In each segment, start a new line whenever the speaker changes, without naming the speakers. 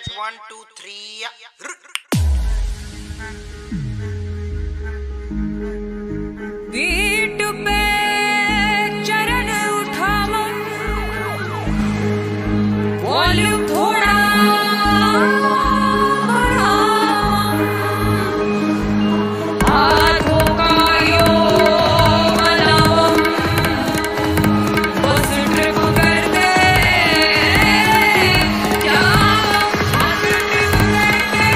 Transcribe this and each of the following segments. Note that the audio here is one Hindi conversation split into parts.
check 1 2 3
बीट पे चरण उठाओ, वॉल्यूम थोड़ा बढ़ाओ, हाथों का योग बनाओ, बस ट्रिप कर दे जाओ, हाथ ट्रिप करके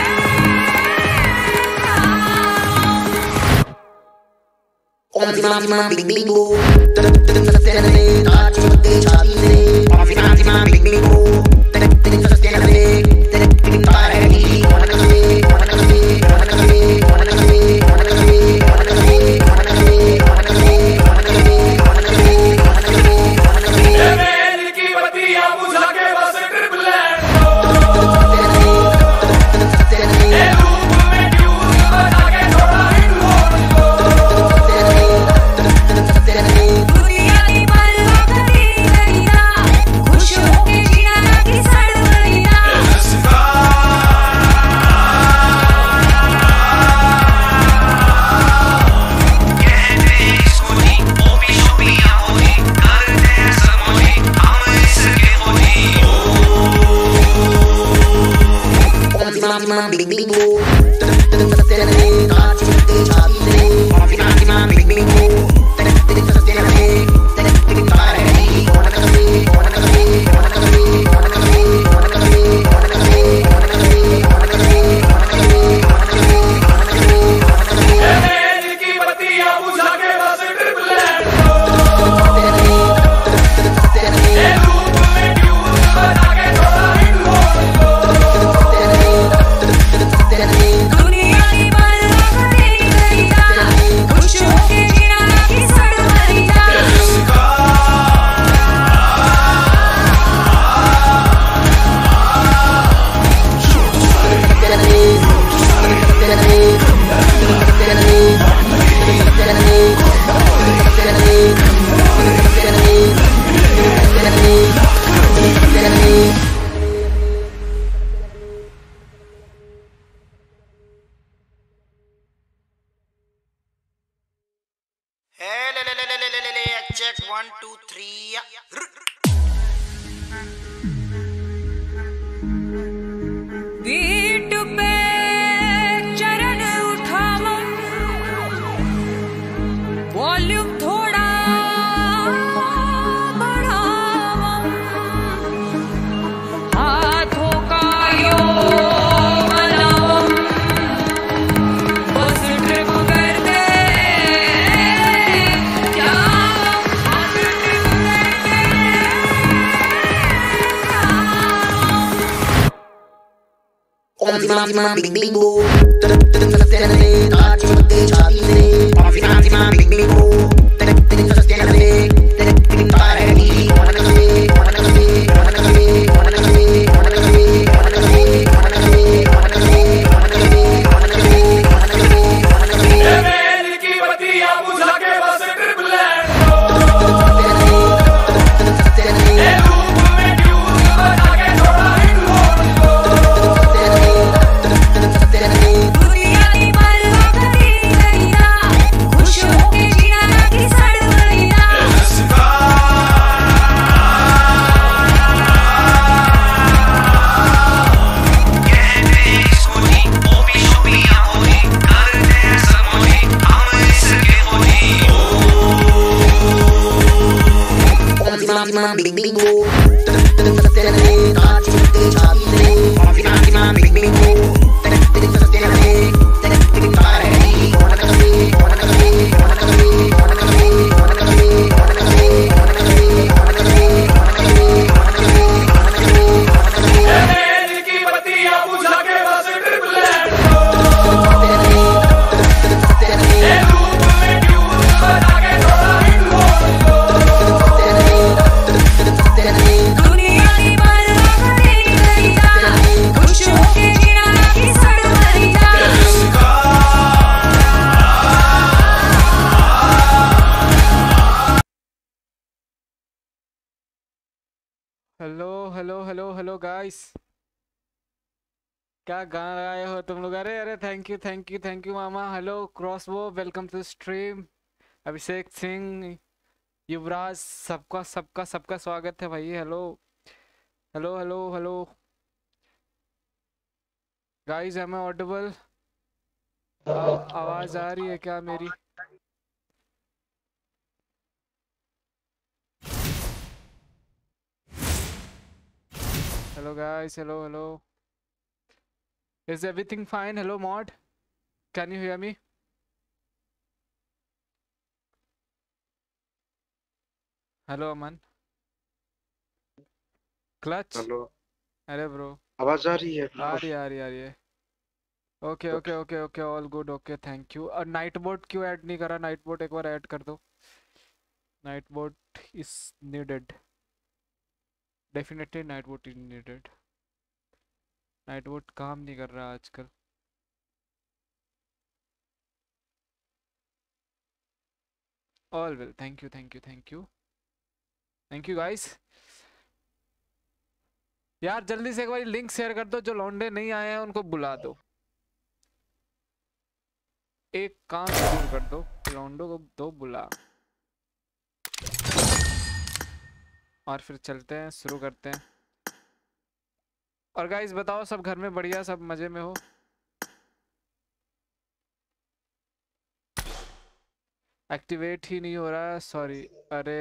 Om Zima Big Big Boo, Tachi Mate Chati, Om Zima Big Big Boo, Big Big Boo,
check 1 2 3
beat पे चरण उठाओ, वॉल्यूम थोड़ा बढ़ाओ, हाथों का योग बनाओ, बस ट्रिप कर दे जाओ, हाथ ट्रिप करके
Om Zima Big Big Boo, Tachi Mate Chati, Om Zima Big Big Boo, Big Big Boo, Tachi Mate Chati, Om Zima Big Big Boo,
hello hello hello hello guys, क्या गाना गाए हो तुम लोग? अरे अरे थैंक यू मामा। Hello crossbow, welcome to stream. Abhishek Singh, Yuvraj, सबका सबका सबका स्वागत है भाई। Hello hello hello hello guys, am I audible? आवाज आ रही है क्या मेरी? Hello guys, hello hello, is everything fine? Hello mod, can you hear me? Hello Aman, clutch.
Hello,
अरे ब्रो,
आवाज आ रही है?
आ रही है आ रही है आ रही है। Okay okay okay okay, all good, okay thank you. और नाइट बोट क्यों ऐड नहीं करा? नाइट बोट एक बार ऐड कर दो। Nightbot is needed, definitely nightbot is needed. Nightbot काम नहीं कर रहा आजकल। All well, thank you thank you thank you thank you guys. यार जल्दी से एक बार लिंक शेयर कर दो, जो लौंडे नहीं आए हैं उनको बुला दो। एक काम जरूर कर दो, लौंडो को दो बुला। और फिर चलते हैं, शुरू करते हैं। और गाइस बताओ, सब घर में बढ़िया, सब मजे में हो? एक्टिवेट ही नहीं हो रहा है, सॉरी। अरे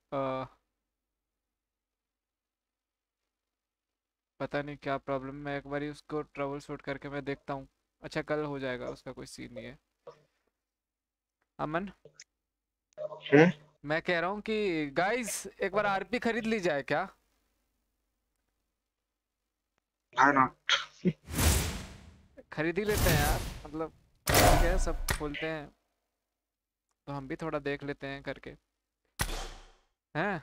पता नहीं क्या प्रॉब्लम, मैं एक बार उसको ट्रबल शूट करके मैं देखता हूँ। अच्छा कल हो जाएगा, उसका कोई सीन नहीं है। अमन, मैं कह रहा हूँ कि गाइस एक बार आरपी खरीद ली जाए क्या?
Why not?
खरीद ही लेते हैं यार, मतलब ठीक है, सब बोलते हैं तो हम भी थोड़ा देख लेते हैं करके, हैं?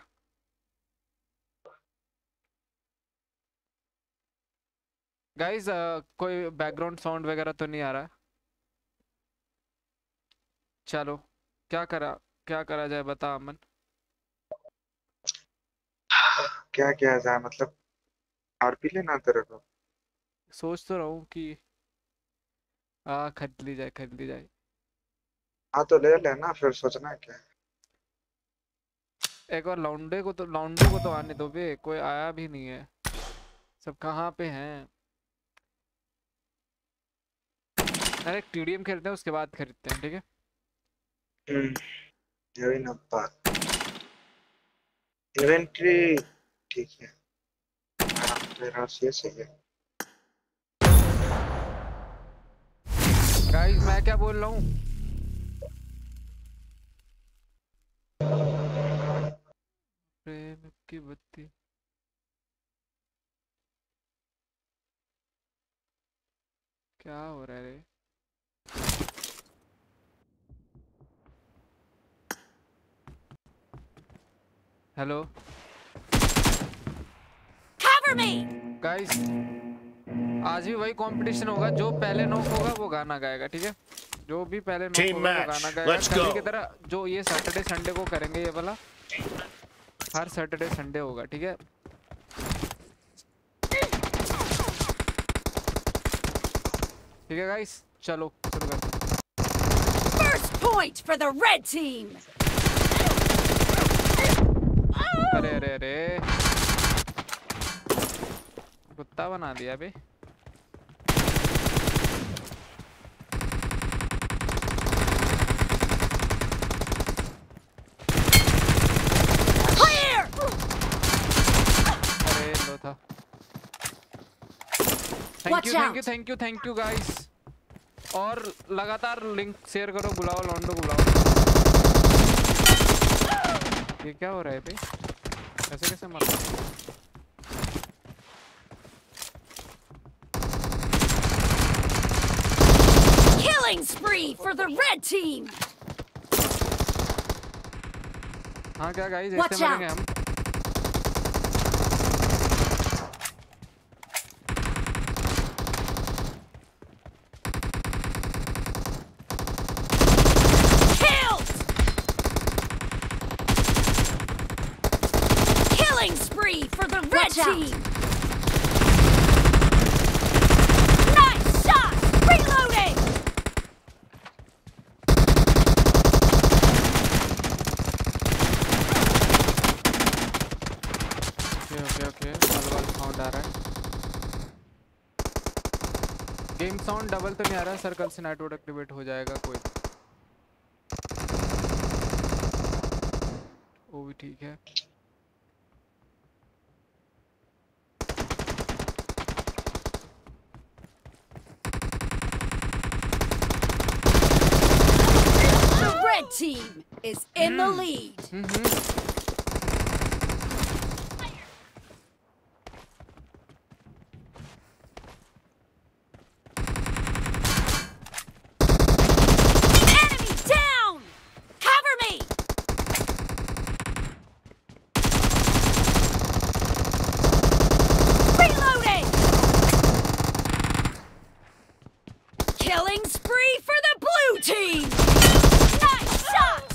गाइस कोई बैकग्राउंड साउंड वगैरह तो नहीं आ रहा? चलो, क्या करा जाए बता अमन।
क्या किया जाए, मतलब आरपी लेना तेरे को?
सोच तो रहा हूँ कि खरीद ली जाए, खरीद ली जाए।
हाँ तो ले लेना, फिर सोचना है क्या।
एक बार लौंडो को तो आने दो बे, कोई आया भी नहीं है, सब कहाँ पे हैं? अरे टीडीएम खेलते हैं, उसके बाद खरीदते हैं, ठीक है?
यही ना बात। इन्वेंट्री ठीक है, मेरा ये सही है।
गाइस मैं क्या बोल रहा हूँ, प्रेम की बत्ती। क्या हो रहा है रे? हेलो गाइस, आज भी वही कंपटीशन होगा, जो पहले नॉक होगा वो गाना गाएगा, ठीक है? जो भी पहले नॉक होगा वो गाना गाएगा। कल की तरह जो ये सैटरडे संडे को करेंगे, ये वाला हर सैटरडे संडे होगा, ठीक है? ठीक है गाइस, चलो शुरू करते हैं।
First point for the red team.
अरे अरे अरे, कुत्ता बना दिया बे।
Clear.
अरे लो था। Thank you guys. और लगातार लिंक शेयर करो, बुलाओ लॉन्डो को बुलाओ। ये क्या हो रहा है भाई? ऐसे कैसे मर रहा है?
Killing spree for the red team.
हाँ क्या गाइस,
Watch
ऐसे मरेंगे
out.
हम?
Killed. Killing spree for the red team.
Game sound double तो नहीं आ रहा, सर्कल से नेटवर्क एक्टिवेट हो जाएगा कोई। वो भी ठीक है।
The red team is in the lead. Enemy down! Cover me! Reloading! Killing spree for the blue team! Nice shot!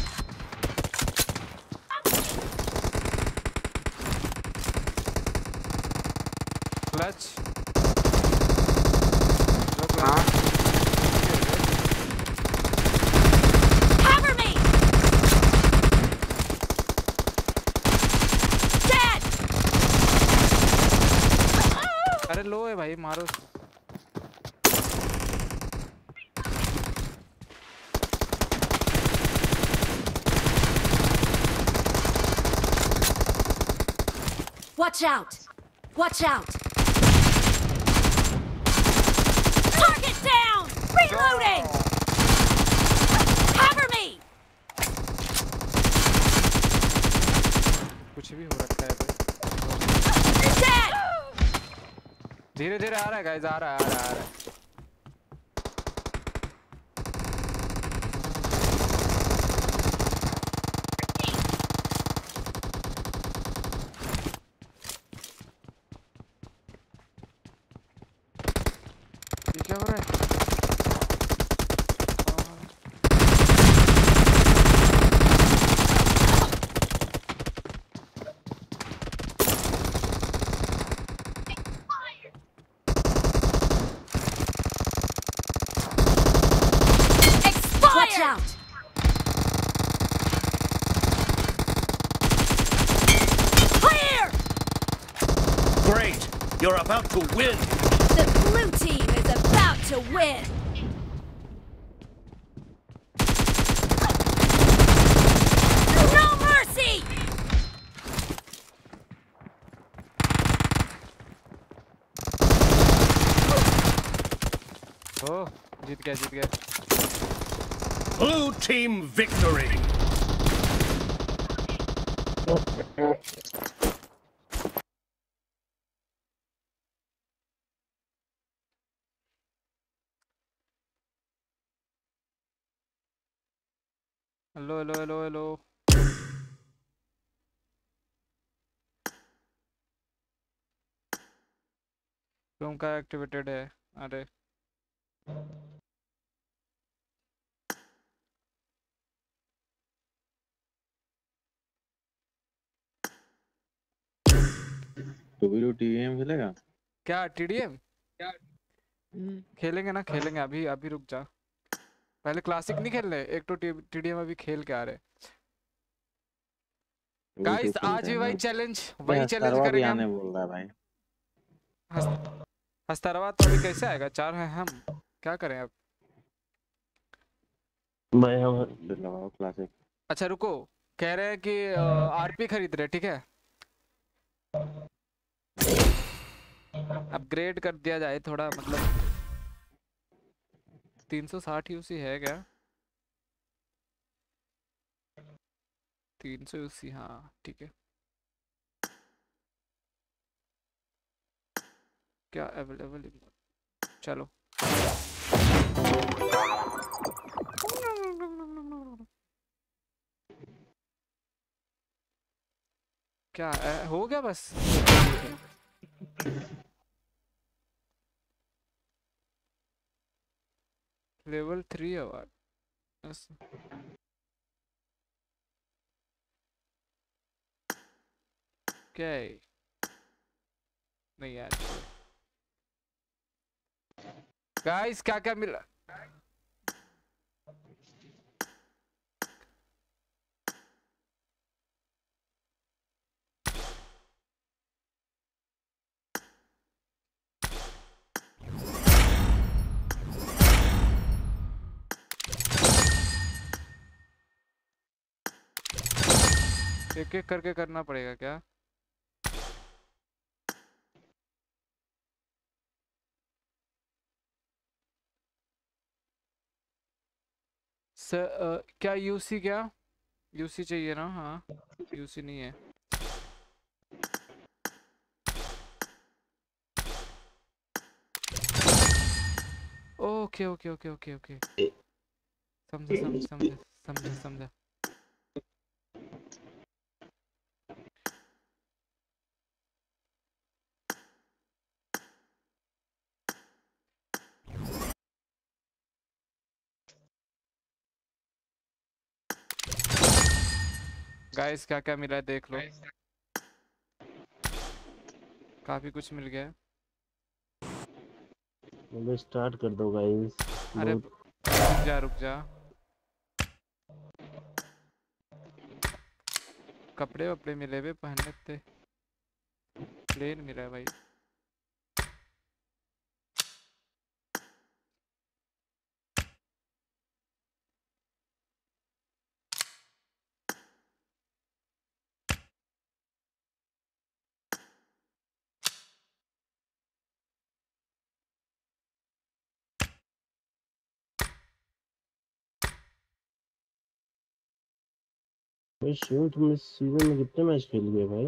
Clutch
Cover me! Dead!
अरे लो है भाई, मारो।
Watch out! Watch out! Target down! Reloading! Cover me!
कुछ भी हो रखा है भाई।
Dead!
धीरे धीरे आ रहा है गाइस, आ रहा है, आ रहा है, आ रहा है। ये क्या हो रहा है?
Watch out! Clear!
Great! You're about to win!
The blue team is about to win! No mercy!
ओह, जीत गया, जीत गया।
Blue team victory!
Hello hello hello hello. Room का एक्टिवेटेड है। अरे
तो भी टीवीएम खेलेगा
क्या टीडीएम खेलेंगे ना, खेलेंगे। अभी अभी रुक जा, पहले क्लासिक नहीं खेल रहे, एक तो टीडीएम अभी खेल के आ रहे। गाइस आज भी वही चैलेंज करेंगे
आने
हम।
बोल रहा है भाई।
हस्तरवा तो अभी कैसे आएगा, 4 हैं हम, क्या करें अब।
भाई हम लगाओ क्लासिक।
अच्छा रुको, कह रहे हैं कि आरपी खरीद रहे, ठीक है अपग्रेड कर दिया जाए थोड़ा, मतलब 360 यूसी है क्या? 300 यूसी, हाँ ठीक है। क्या अवेलेबल, चलो क्या हो गया बस। लेवल 3 अवार्ड बस। क्या है? नहीं यार गाइस, क्या क्या मिला? एक एक करके करना पड़ेगा क्या? क्या यूसी क्या? यूसी चाहिए ना? हाँ यूसी नहीं है। Okay okay okay okay okay समझा समझा समझा समझा समझा। गाइस क्या क्या मिला है देख लो। काफी कुछ मिल गया है।
मुझे स्टार्ट कर दो गाइस।
अरे रुक जा कपड़े वपड़े मिले हुए पहनने थे। प्लेन मिला है भाई।
भाई शिव तुम इस सीजन में कितने मैच खेल लिए भाई?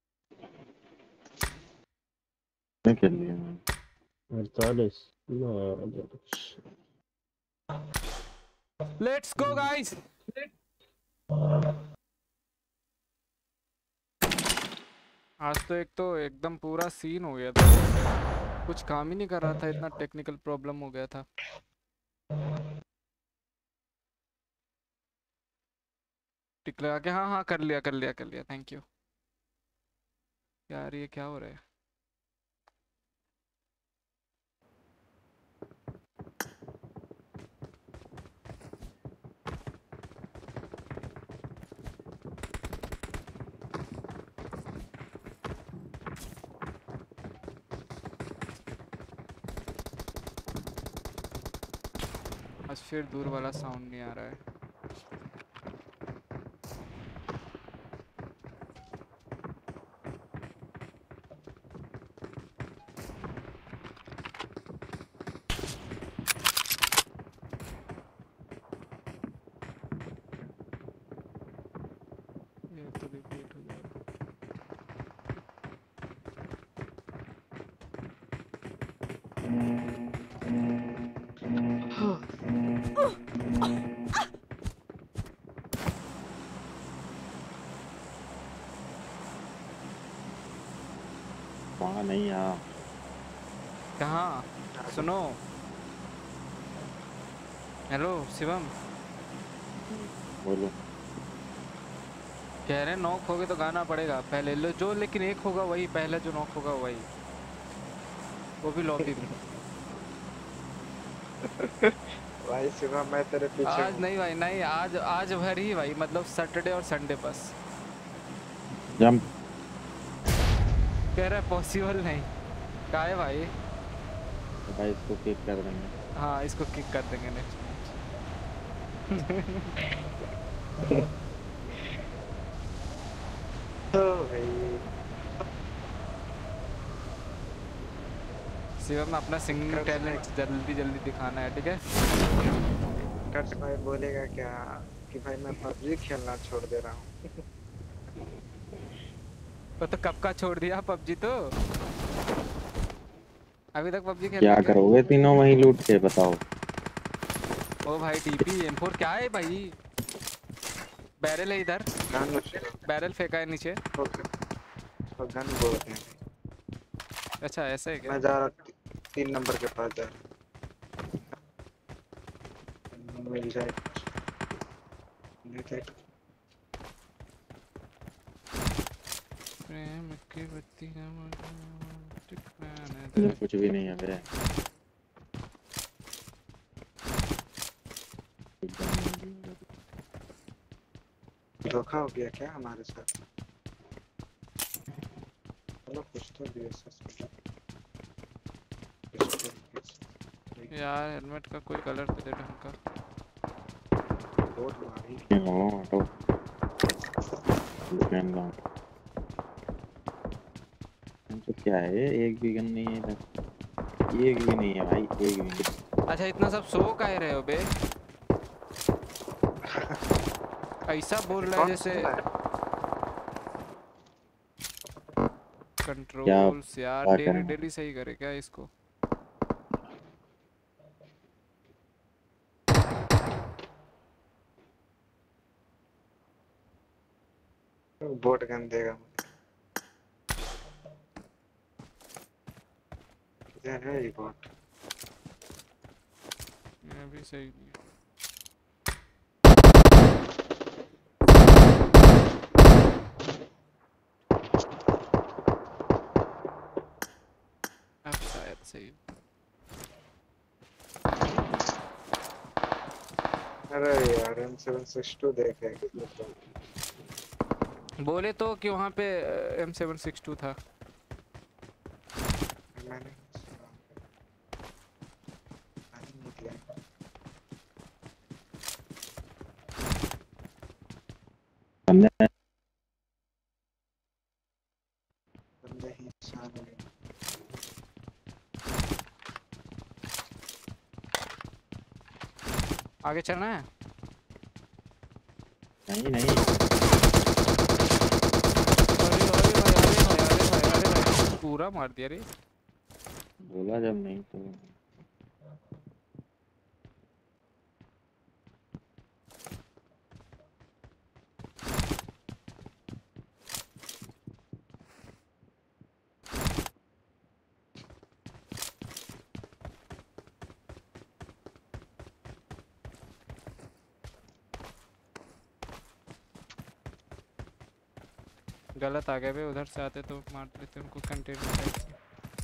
मैं खेल लिया मैं।
48।
Let's go guys. आज तो एक तो एकदम पूरा सीन हो गया था। कुछ काम ही नहीं कर रहा था, इतना टेक्निकल प्रॉब्लम हो गया था। टिक लगा के हाँ हाँ कर लिया कर लिया कर लिया। थैंक यू यार। ये क्या हो रहा है? आज फिर दूर वाला साउंड नहीं आ रहा है। ये तो रिपीट हो जाएगा।
वहाँ नहीं आ।
कहाँ? सुनो हेलो शिवम
बोलो।
कह रहे नॉक होगे तो गाना पड़ेगा पहले लो जो, लेकिन एक होगा वही पहले जो नॉक होगा वही, वो भी लॉबी में।
भाई शिवा मैं तेरे पीछे
आज
हूँ।
नहीं भाई नहीं, आज भर ही भाई, मतलब सैटरडे और संडे बस।
जंप।
कह रहा है पॉसिबल नहीं। क्या है भाई?
तो भाई इसको किक कर देंगे।
हाँ इसको किक कर देंगे नेक्स्ट
भाई
शिवम में अपना सिंगिंग टैलेंट जल्दी जल्दी दिखाना है, ठीक है?
कट भाई बोलेगा क्या कि भाई मैं पबजी खेलना छोड़ दे रहा हूँ।
तो कब का छोड़ दिया पबजी? तो अभी तक पबजी खेल
क्या करोगे तीनों वहीं लूट के बताओ।
ओ भाई डीपी M4 क्या है भाई? बैरल है इधर, बैरल फेंका है नीचे।
गन बोलते हैं।
अच्छा ऐसा है क्या?
मैं जा रहा 3 नंबर के पास जा रहा। मिल जाए
प्रेम की बत्तियां
कुछ भी नहीं है मेरे।
धोखा हो गया क्या हमारे साथ? चलो कुछ तो भी
यार हेलमेट का कोई कलर तो दे ढंग का।
डिफेंड गाँव तो क्या है, एक भी गन नहीं है इधर, एक भी नहीं है भाई, एक भी नहीं।
अच्छा इतना सब सो काहे रहे हो बे? ऐसा बोल रहा है जैसे कंट्रोल्स यार, डेली सही करे क्या इसको?
बोट गन देगा किधर है ये बोट?
मैं भी सही नहीं। अब शायद सही।
अरे यार M762 देखे
बोले तो कि वहाँ पे M762 था।
मैंने बंदे ही सामने।
आगे चलना है?
नहीं नहीं
अरे पूरा मार दिया रे।
बोला जब नहीं तो
गलत आ गए वे, उधर से आते तो मार देते उनको कंटेनर टाइप से।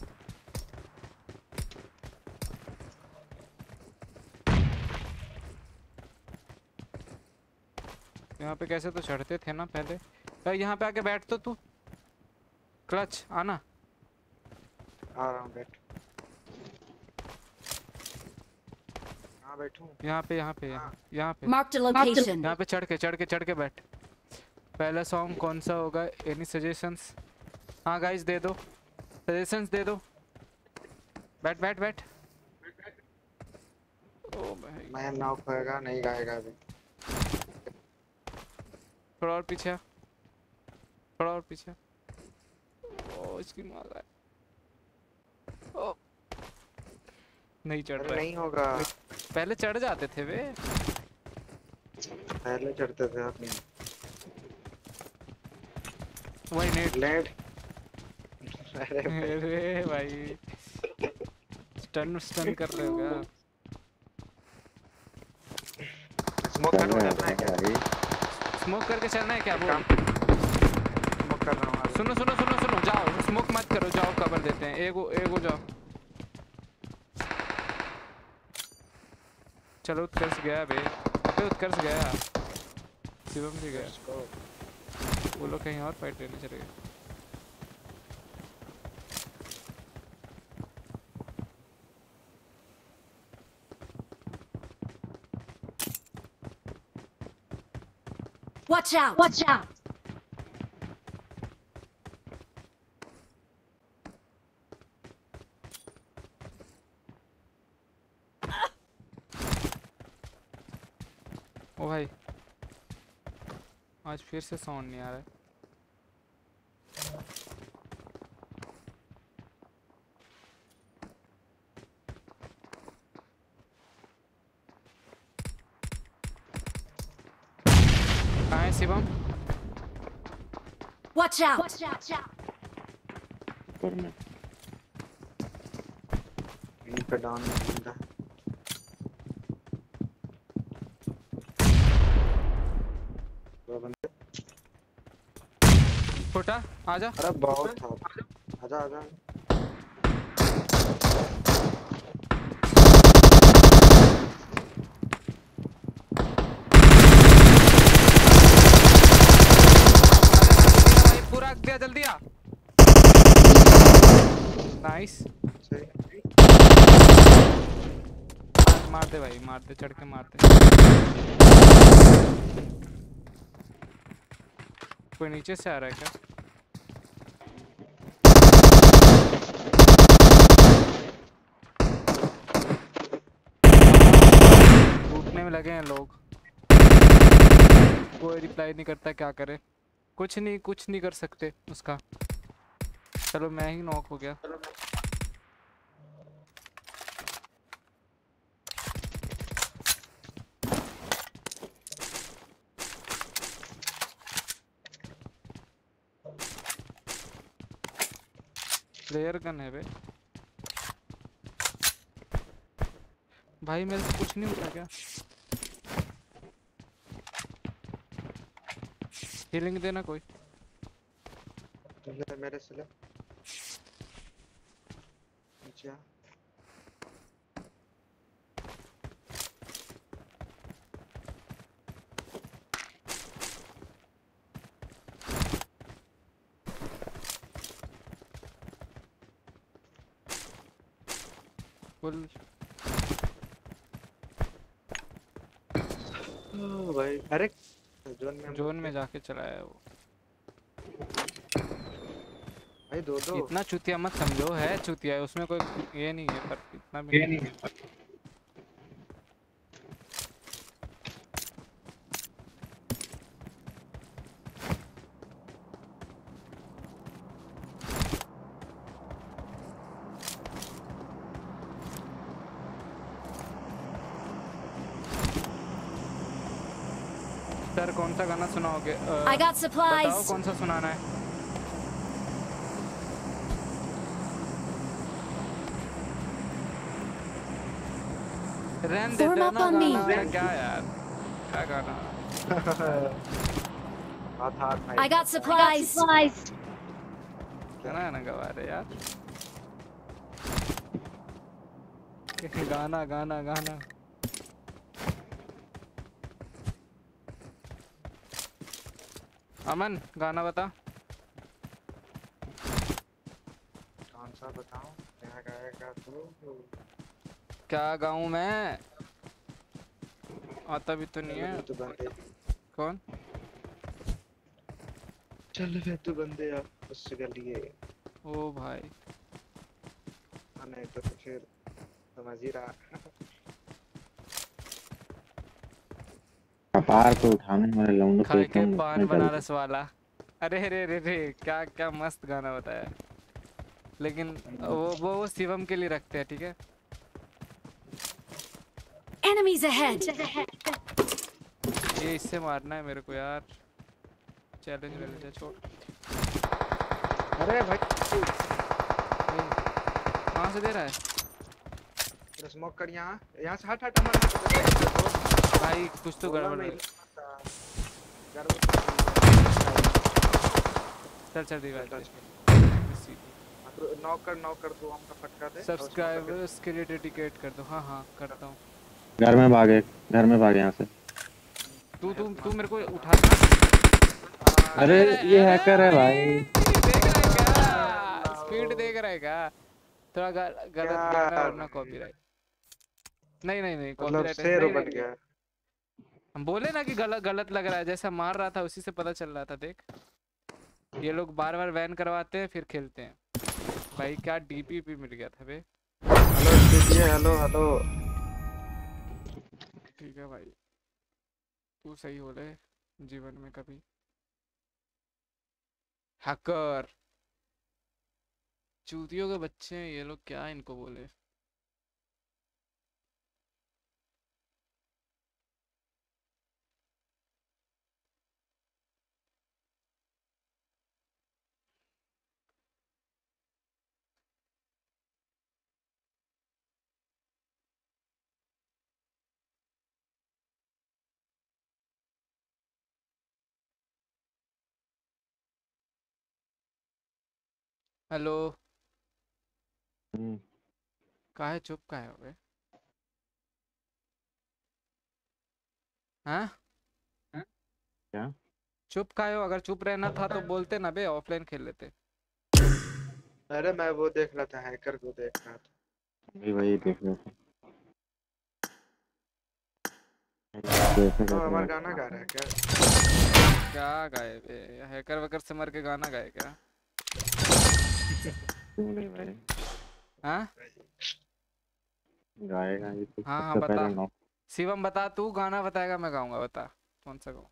यहाँ पे कैसे तो चढ़ते थे ना पहले। तो यहाँ पे आके बैठ तो तू, क्लच आना।
आ रहा हूँ, बैठ। हाँ बैठूं।
यहाँ पे यहाँ पे
Marked a location.
यहाँ पे चढ़ के बैठ। पहला सॉन्ग कौन सा होगा? Any suggestions? हाँ गाइस दे दो, सजेशंस दे दो। बैठ बैठ बैठ। ओ भाई
मैं नॉक होएगा, नहीं गाएगा अभी।
थोड़ा और पीछे, थोड़ा और पीछे। ओ इसकी माँ का ओ नहीं चढ़ रहा है।
नहीं होगा,
पहले चढ़ जाते थे वे,
पहले चढ़ते थे आप नहीं।
वही नेट
लेट।
अरे भाई स्टन कर रहे हो क्या?
स्मोक करना है क्या?
स्मोक करके चलना है क्या? बोल।
स्मोक कर रहा हूँ।
सुनो सुनो सुनो सुनो, जाओ स्मोक मत करो, जाओ कवर देते हैं। एगो जाओ। चलो उत्कर्ष गया बे, अबे उत्कर्ष गया, शिवम भी गया। वो लोग कहीं और फाइट लेने चले गए।
Watch out! Watch out!
ओ भाई आज फिर से साउंड नहीं आ रहा है। कहाँ है Shivam?
Watch out! Watch out!
ऊपर में
यहीं पे डाउन बंदा है। दो बंदे।
छोटा आजा।
अरे बहुत था। आजा आजा।
पूरा गया, जल्दी आ। नाइस। मार दे भाई, मार दे, चढ़ के मार दे। कोई नीचे से आ रहा है क्या? टूटने में लगे हैं लोग, कोई रिप्लाई नहीं करता, क्या करे? कुछ नहीं कर सकते उसका। चलो मैं ही नॉक हो गया। प्लेयर गन है बे भाई, मेरे से कुछ नहीं होता क्या? हीलिंग देना कोई।
ले मेरे से ले नीचे आ।
फुल
भाई अरे जोन में
जाके चलाया है वो।
भाई दो
इतना चुतिया मत समझो, है चुतिया है उसमें, कोई ये नहीं है, पर इतना भी नहीं है। सर कौन सा गाना सुनाओगे?
I got supplies.
बताओ कौन सा सुनाना है। रहने दे
Form up
ना
on me.
गाना, क्या यार, क्या गाना?
हाथ
I got supplies.
गाना ना गवा रहे यार। गाना गाना गाना। अमन गाना बता।
कौन सा बताऊं? क्या गाएगा तू?
क्या गाऊं मैं? आता भी तो नहीं है।
तू बंदे
कौन?
चल फिर तू बंदे यार उससे कर लिए।
ओ भाई
नहीं तो फिर समझ ही रहा।
कपार को उठाने वाले लौंडों को
खाए के
एकदम
पान बनारस वाला। अरे रे रे रे, क्या क्या मस्त गाना बताया। लेकिन वो शिवम के लिए रखते हैं, ठीक है?
Enemies ahead.
ये इससे मारना है मेरे को यार। चैलेंज ले ले, छोड़।
अरे भाई
कहाँ से दे रहा है?
स्मोक कर यहाँ से हट हट अमन।
भाई कुछ तो गड़बड़ है। चल चल दीवार
नॉक कर दो, हमका फटका दे।
सब्सक्राइबर्स के लिए डेडिकेट कर दो। हाँ हाँ करता हूँ।
घर में भागे यहाँ से।
तू मेरे को उठाना।
अरे ये हैकर है भाई।
देख रहा है क्या? स्पीड देख रहा है क्या? थोड़ा गलत गाना वरना कॉपीराइट। नहीं कॉपीराइट
शेर बन गया।
हम बोले ना कि गलत लग रहा है, जैसा मार रहा था उसी से पता चल रहा था। देख ये लोग बार बार बैन करवाते हैं फिर खेलते हैं। भाई क्या डीपीपी मिल गया था बे।
हेलो
ठीक है भाई, तू सही हो ले जीवन में कभी। हैकर चूतियों के बच्चे हैं ये लोग, क्या इनको बोले। हेलो काहे चुप काहे हो गए? हाँ
क्या
चुप काहे हो? अगर चुप रहना था तो बोलते ना बे, ऑफलाइन खेल लेते।
अरे मैं वो देख रहा था, हैकर को देख रहा था।
वही देख रहे थे। कैसे
तो
कर
हमारा
रहा
गाना गा रहा है क्या?
क्या गाए बे? हैकर वैकर से मर के गाना गाए क्या?
क्यों नहीं भाई?
हाँ
गाएगा ये तो
हाँ हाँ
सबसे
बता।
पहले नॉक।
शिवम बता, तू गाना बताएगा मैं गाऊंगा, बता कौन सा गाऊं?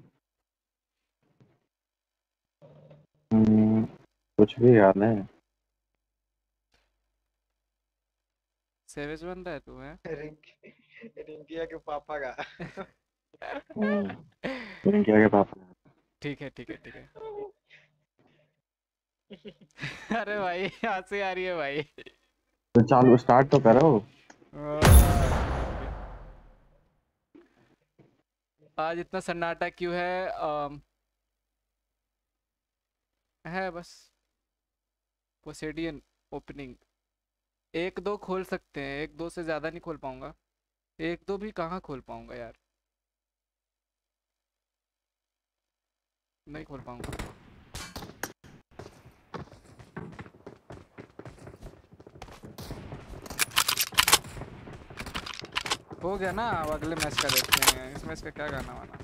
कुछ भी याद है।
सेवेज बन रहा है तू है?
रिंकिया के पापा का।
रिंकिया के पापा।
ठीक है ठीक है ठीक है। अरे भाई हंसी आ रही है भाई।
तो चालू स्टार्ट तो करो।
आज इतना सन्नाटा क्यों है? है बस पोसेडियन ओपनिंग। एक दो खोल सकते हैं, एक दो से ज्यादा नहीं खोल पाऊंगा। एक दो भी कहाँ खोल पाऊंगा यार, नहीं खोल पाऊंगा। हो गया ना, अब अगले मैच का देखते हैं। इस मैच का क्या गाना वाना?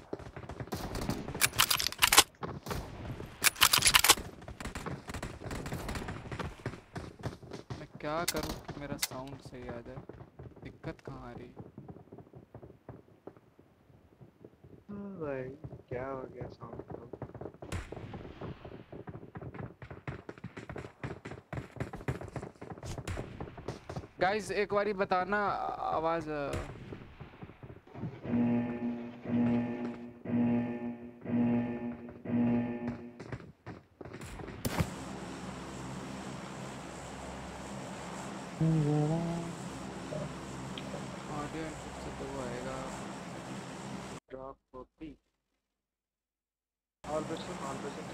मैं क्या करूं कि मेरा साउंड सही आ जाए? दिक्कत कहाँ आ रही?
भाई क्या हो गया साउंड को?
गाइस एक बारी बताना आवाज। ऑडियो इनपुट से तो वो आएगा।
Drop copy all person.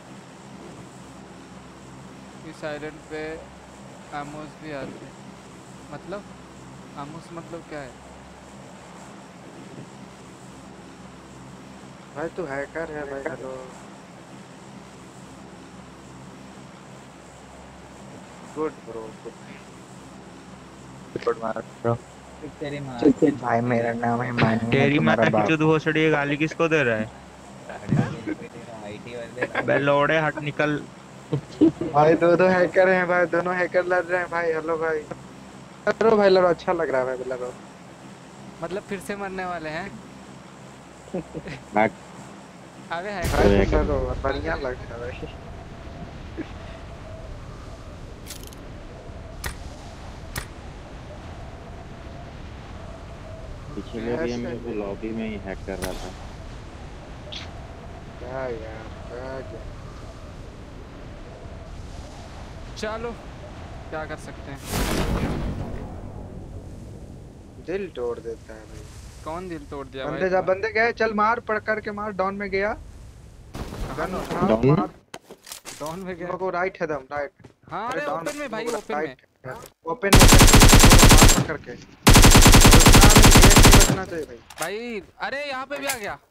ये साइलेंट पे आमोस भी आते हैं। मतलब आमोस मतलब क्या है?
भाई तू हैकर है भाई। हेलो गुड ब्रो गुड मार ब्रो।
तेरी माँ
भाई मेरा नाम है मानू।
तेरी माँ
तुम्हारा
की चुद भोसड़ी है, गाली किसको दे रहा है? आईटी वाले
बे लोड़े हट निकल।
भाई दो हैकर हैं भाई, दोनों हैकर लड़ रहे हैं भाई। हेलो भाई लड़ो भाई लड़ो, अच्छा लग रहा है भाई लड़ो।
मतलब फिर से मरने वाले हैं? अबे है
भाई तुम लड़ो, बढ़िया लग रहा है भाई।
पिछले गेम में वो लॉबी में ही हैक कर रहा था।
क्या यार क्या
चलो क्या कर सकते हैं।
दिल तोड़ देता है भाई।
कौन दिल तोड़ दिया
बंदे
भाई?
जा बंदे गए, चल मार पड़ करके मार। डाउन में गया, गन उठा मार।
डाउन में गया
को राइट है दम राइट।
हाँ अरे ओपन में भाई, ओपन में
ओपन में मार पकड़ के बचना चाहिए भाई।
भाई अरे यहाँ पे भी आ गया।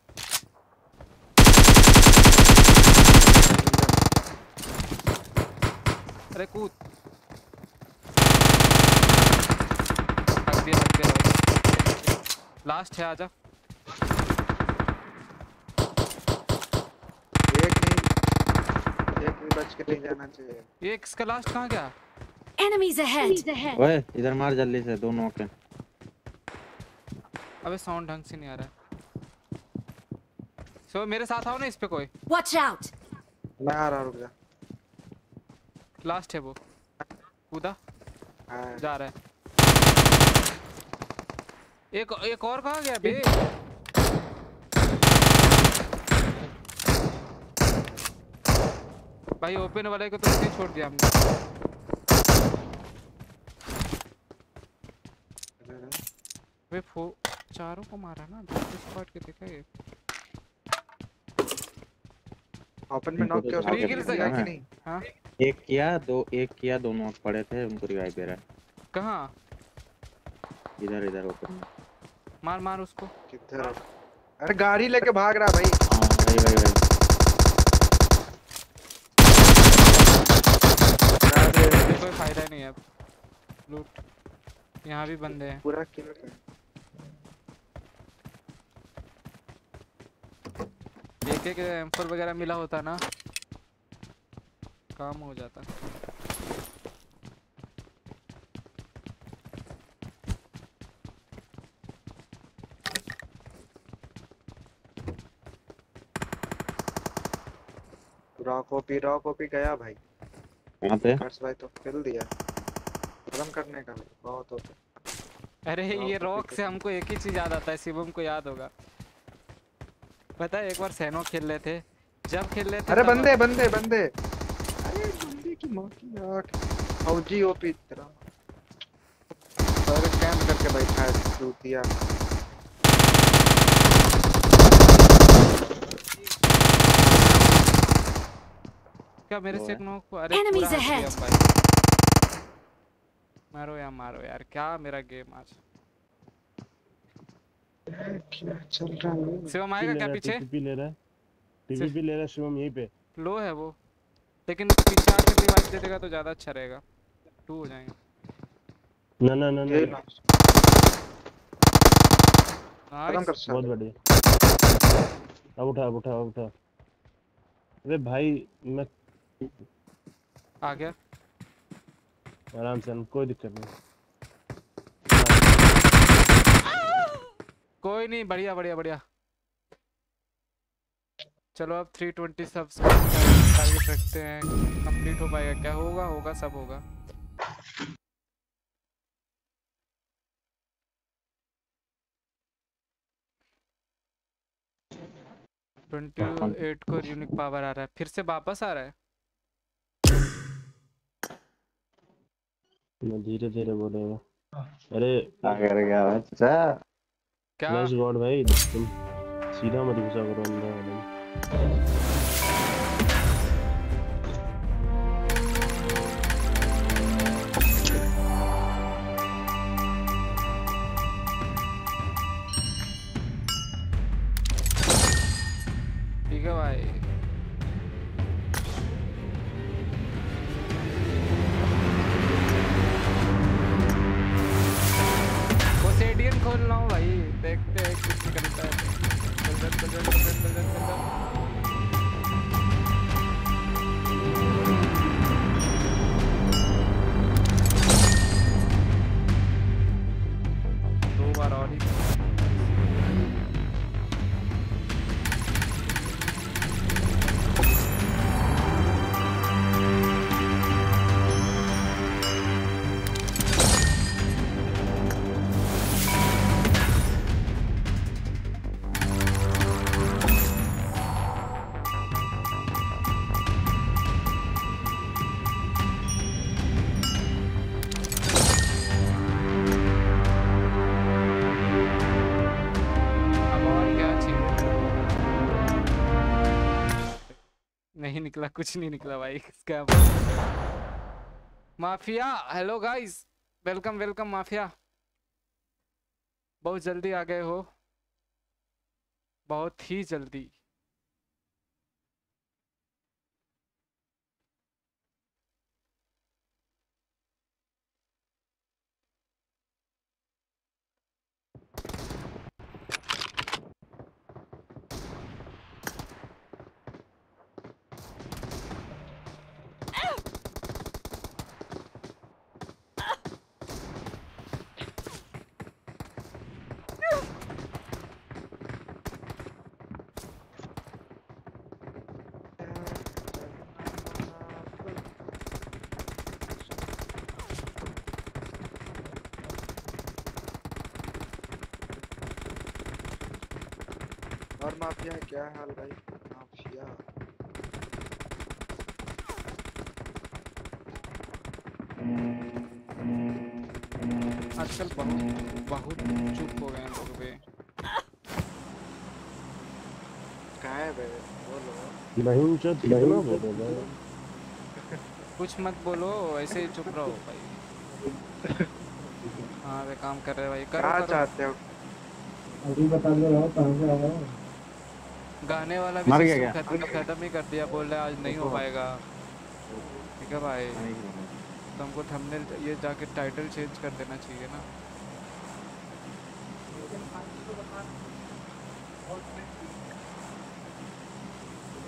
अरे कूद। हक दिया भाई। लास्ट है, आजा।
एक भी बच के नहीं जाना चाहिए।
ये इसका लास्ट कहाँ गया?
Enemies ahead.
ओए इधर मार जल्दी से, दो नॉक हैं।
अबे साउंड ढंग से नहीं आ रहा है। सो मेरे साथ आओ ना इस पे कोई।
Watch out.
मैं आ रहा, रुक जा।
लास्ट है वो, कूदा जा रहा है। एक और कहाँ गया बे? भाई ओपन वाले को तो नहीं छोड़ दिया हमने। वे चारों को मारा ना, दूसरे स्क्वाड के देखा ये।
ओपन में नॉक किया
फ्री गिर सका कि नहीं? हाँ
एक किया दो नॉक पड़े थे, उनको रिवाइव दे रहा है।
कहाँ?
इधर ओपन में।
मार उसको।
किधर? अरे गाड़ी लेके भाग रहा भाई।
हाँ भाई
कोई फायदा नहीं है अब। लूट, यहाँ भी बंदे हैं।
पूरा किल कर।
एक M4 वगैरह मिला होता ना, काम हो जाता।
रॉ कॉपी गया भाई।
कहाँ पे?
कर्स भाई तो किल दिया, खत्म करने का भाई बहुत होता।
अरे ये रॉक से हमको एक ही चीज याद आता है, शिवम को याद होगा, पता है एक बार सैनो खेल रहे थे, जब खेल रहे थे
अरे बंदे बंदे बंदे, अरे बंदे की मां की आंख, फौजी ओपी तरह पर कैंप करके बैठा है चूतिया।
क्या मेरे से एक नॉक को? अरे
Enemies
पूरा
ahead.
हट गया भाई। मारो यार, क्या मेरा गेम आज।
क्या चल रहा है?
शिवम आएगा क्या पीछे?
टीपी ले रहा है, टीपी ले रहा है शिवम यहीं पे।
लो है वो, लेकिन पीछे आके रिवाइव दे देगा तो ज्यादा अच्छा रहेगा, 2 हो जाएंगे।
ना ना ना ना,
नाइस,
बहुत बढ़िया। अब उठा। अरे भाई मैं
आ गया
आराम से, कोई दिक्कत नहीं।
कोई नहीं, बढ़िया। चलो अब 320 सब्सक्राइब टारगेट रखते हैं, कंप्लीट हो पाएगा क्या? होगा सब होगा। $28 को यूनिक पावर आ रहा है, फिर से वापस आ रहा है।
मैं धीरे बोलेगा। अरे
क्या कर गया बच्चा?
क्या
फ्लैश गॉड भाई, तुम सीधा मत घुसा करो अंदर वाले में।
ठीक है भाई, पोसेडियन खोल रहा हूँ भाई, देखते हैं कुछ निकलता है। चल। दो बार और ही नहीं निकला, कुछ नहीं निकला भाई। Scam mafia. Hello guys, welcome mafia, बहुत जल्दी आ गए हो, बहुत ही जल्दी।
और माफिया क्या हाल भाई? माफिया
आजकल बहुत चुप हो गए हैं लोग बे।
कहाँ है भाई? बोलो।
नहीं कितना बोल रहा है?
कुछ मत बोलो, ऐसे ही चुप रहो भाई। हाँ वे काम कर रहे भाई, करो
चाहते हो?
अभी बता दो रहा कहां से आ रहा हूं।
गाने वाला भी खत्म ही कर दिया, बोल रहा है आज नहीं हो पाएगा। ठीक है भाई, तो हमको थंबनेल ये जाके टाइटल चेंज कर देना चाहिए ना।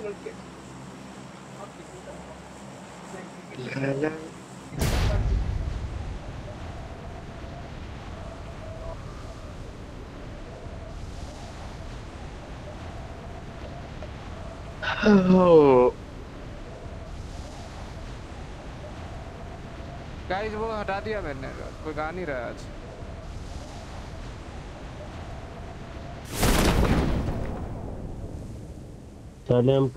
गाइस वो हटा दिया मैंने, कोई गा नहीं रहा आज।
चले हम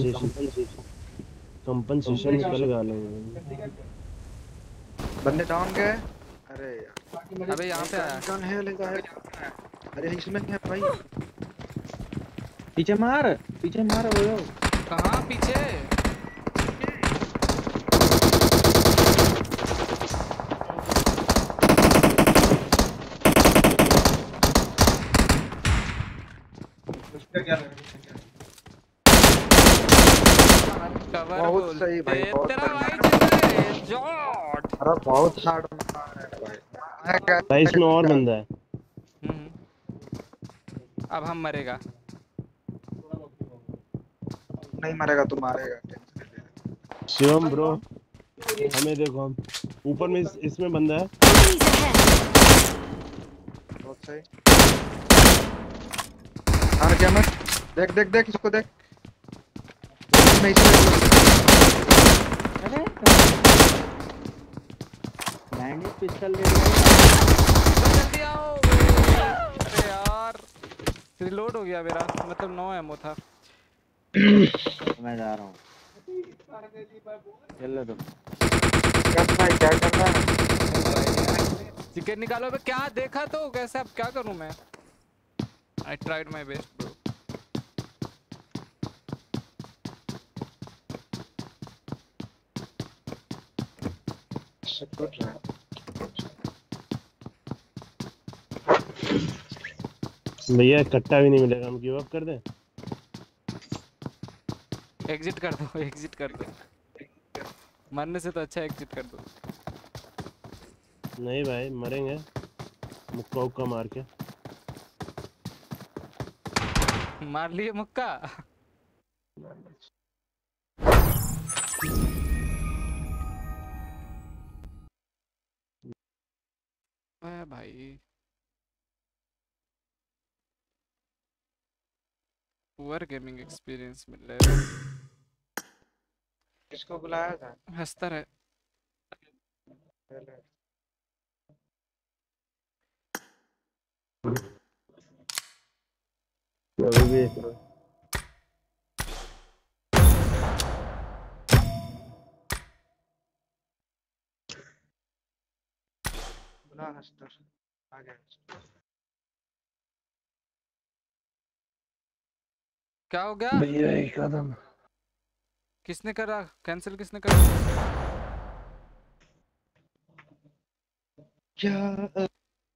कंपनसेशन कल गा लेंगे।
बंदे डाउन गए। अरे यार
अबे यहाँ पे आया।
कौन है ले जाए। अरे इसमें है भाई।
पीछे मार वो।
कहाँ पीछे? कवर
बहुत सही भाई, बहुत
तेरा
बढ़िया।
भाई जॉट।
अरे बहुत हार्ड
भाई इसमें और बंदा है।
अब हम मरेगा।
नहीं मरेगा तू मारेगा।
शिवम ब्रो हमें देखो, हम ऊपर में इसमें बंदा है।
बहुत सही। हार गया मैं। देख इसको देख। मैं
बैंडेज पिस्टल ले लिया।
जल्दी आओ। अरे यार रिलोड हो गया मेरा, मतलब 9 एमओ था।
मैं जा रहा हूँ। चलो तुम
क्या करना है?
चिकन निकालो। अबे क्या देखा तो कैसे, अब क्या करूं मैं? I tried my best bro.
भैया कट्टा भी नहीं मिलेगा, हम गिव अप कर दें?
एग्जिट कर दो, एग्जिट कर दो। मरने से तो अच्छा एग्जिट कर दो।
नहीं भाई मरेंगे मुक्का उक्का मार के।
मार लिए मुक्का। भाई पुअर गेमिंग एक्सपीरियंस मिल रहा है।
किसको बुलाया था?
हंसता रहे।
बुला हस्तर आ गया।
क्या हो गया
भैया एक कदम।
किसने करा कैंसिल? किसने करा?
क्या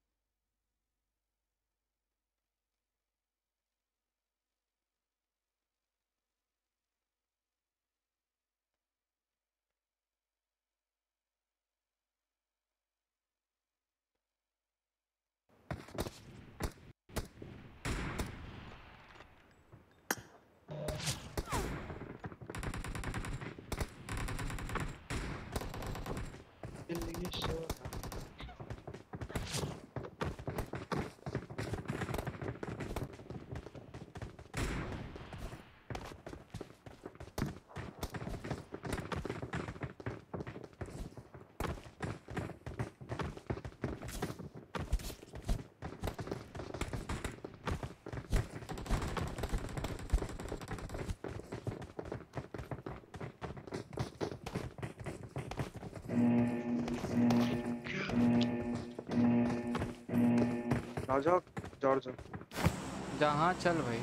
जाओ जॉर्ज
जहाँ चल भाई।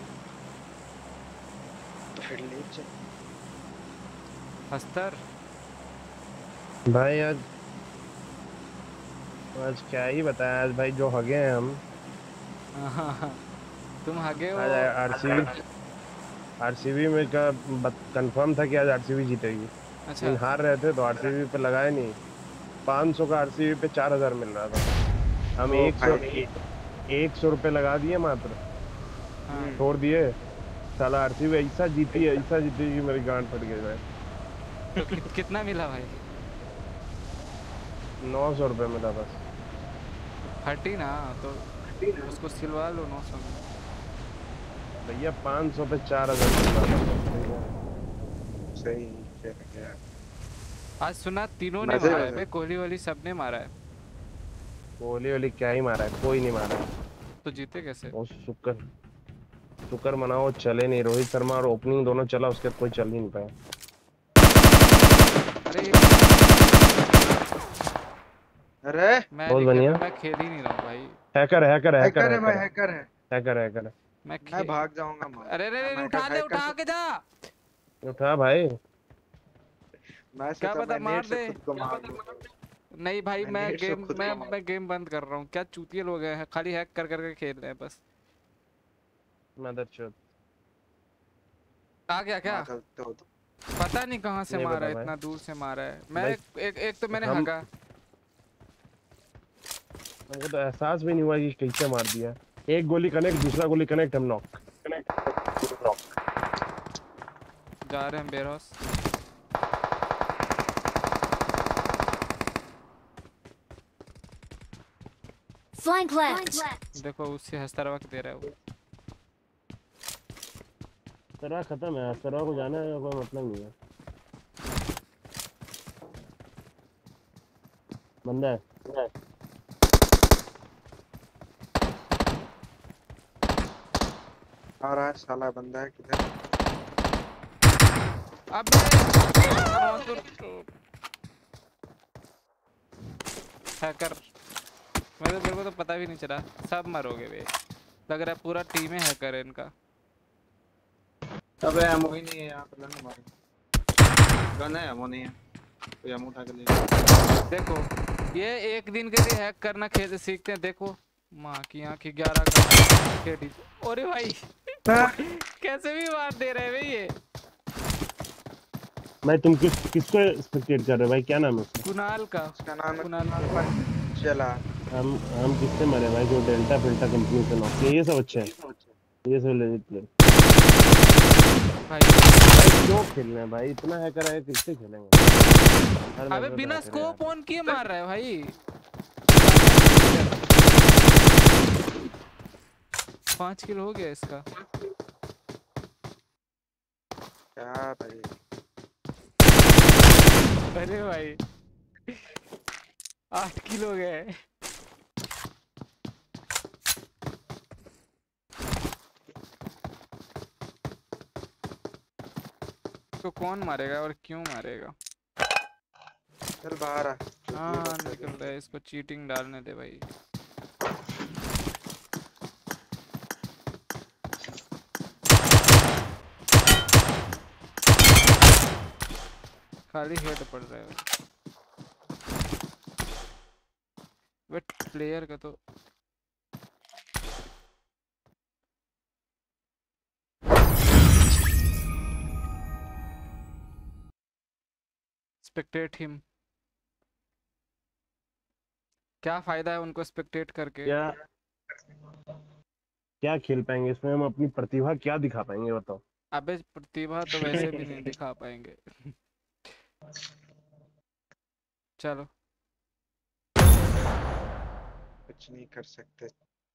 तो फिर ले चल।
हस्तर
भाई आज क्या ही बताया आज भाई, जो हगे हैं हम।
तुम हगे हो।
आज आरसीबी में का कंफर्म था कि आज आरसीबी जीतेगी।
अच्छा
हार रहे थे तो आरसीबी पे लगाए नहीं। 500 का आरसीबी पे 4000 मिल रहा था। हम 100 रुपए लगा दिए मात्र। छोड़ दिए साला आरसीबी ऐसा जीती कि मेरी गांड फट गई भाई।
तो कितना मिला भाई?
900 रुपए मिला बस।
फटी ना तो उसको सिलवा लो 900 में।
भैया 500 पे 4000 मिला।
सही खेल गया।
आज सुना तीनों ने मारा है, कोहली वाली सबने मारा है।
कोहली वाली क्या ही मारा है, कोई नहीं मारा है।
तो जीते कैसे?
वो शुक्र मनाओ चले नहीं। रोहित शर्मा और ओपनिंग दोनों चला, उसके कोई चल ही नहीं पाया।
अरे
बहुत बढ़िया।
मैं खेल ही नहीं रहा हूँ भाई।
हैकर है
भाई, हैकर है।
मैं
भाग जाऊंगा।
अरे उठा के जा।
उठा भाई।
क्या पता मार दे। नहीं भाई मैं गेम बंद कर रहा हूँ। क्या चूतिए लोग हैं, खाली हैक कर करके खेल रहे हैं बस।
मदरचोद
आ गया क्या? पता नहीं कहाँ से मारा है, इतना दूर से मारा है। मैं एक तो मैंने हगा।
हमको तो एहसास भी नहीं हुआ कि कैसे मार दिया। एक गोली कनेक्ट, दूसरा गोली कनेक्ट, हम नॉक।
जा रहे हैं बेरहाउस।
Flank left.
देखो उससे हस्तरवा दे रहा है वो।
सरवा खत्म है, सरवा को जाना है, कोई मतलब नहीं है। बंदा है।
आ रहा है साला बंदा है किधर?
अबे हैकर मेरे को तो पता भी नहीं चला। सब मरोगे बे। लग रहा है पूरा टीम है हैकर है इनका।
अबे एमो ही नहीं है यहाँ पे, लड़ने मारे। गन है, एमो नहीं है। तो एमो उठा के ले।
देखो ये एक दिन के लिए हैक करना खेल सीखते हैं। देखो माँ की आँख 11 का। अरे भाई कैसे भी मार दे रहे हैं भाई ये।
भाई तुम किसको स्पेक्टेट कर रहे हो भाई? क्या नाम है उसका?
कुणाल का।
उसका नाम है
कुणाल।
चला
हम किससे मरे भाई? जो डेल्टा फिल्टा कंपनी से नॉक किए। ये सब अच्छे हैं, ये सब लेजिट प्लेयर भाई। क्यों खेल रहे हैं भाई? इतना हैकर है, किससे खेलेंगे?
अबे बिना स्कोप ऑन किए मार रहा है भाई। 5 किलो हो गया इसका।
क्या भाई?
अरे भाई 8 किलो हो गए। तो कौन मारेगा और क्यों मारेगा?
चल बाहर आ।
हाँ निकल रहा है, इसको चीटिंग डालने दे भाई। खाली हेड पड़ रहा है बट प्लेयर का तो स्पेक्टेट हिम। क्या फायदा है उनको स्पेक्टेट करके?
क्या खेल पाएंगे इसमें? हम अपनी प्रतिभा क्या दिखा पाएंगे बताओ?
अबे प्रतिभा तो वैसे भी नहीं दिखा पाएंगे। चलो
कुछ नहीं कर सकते।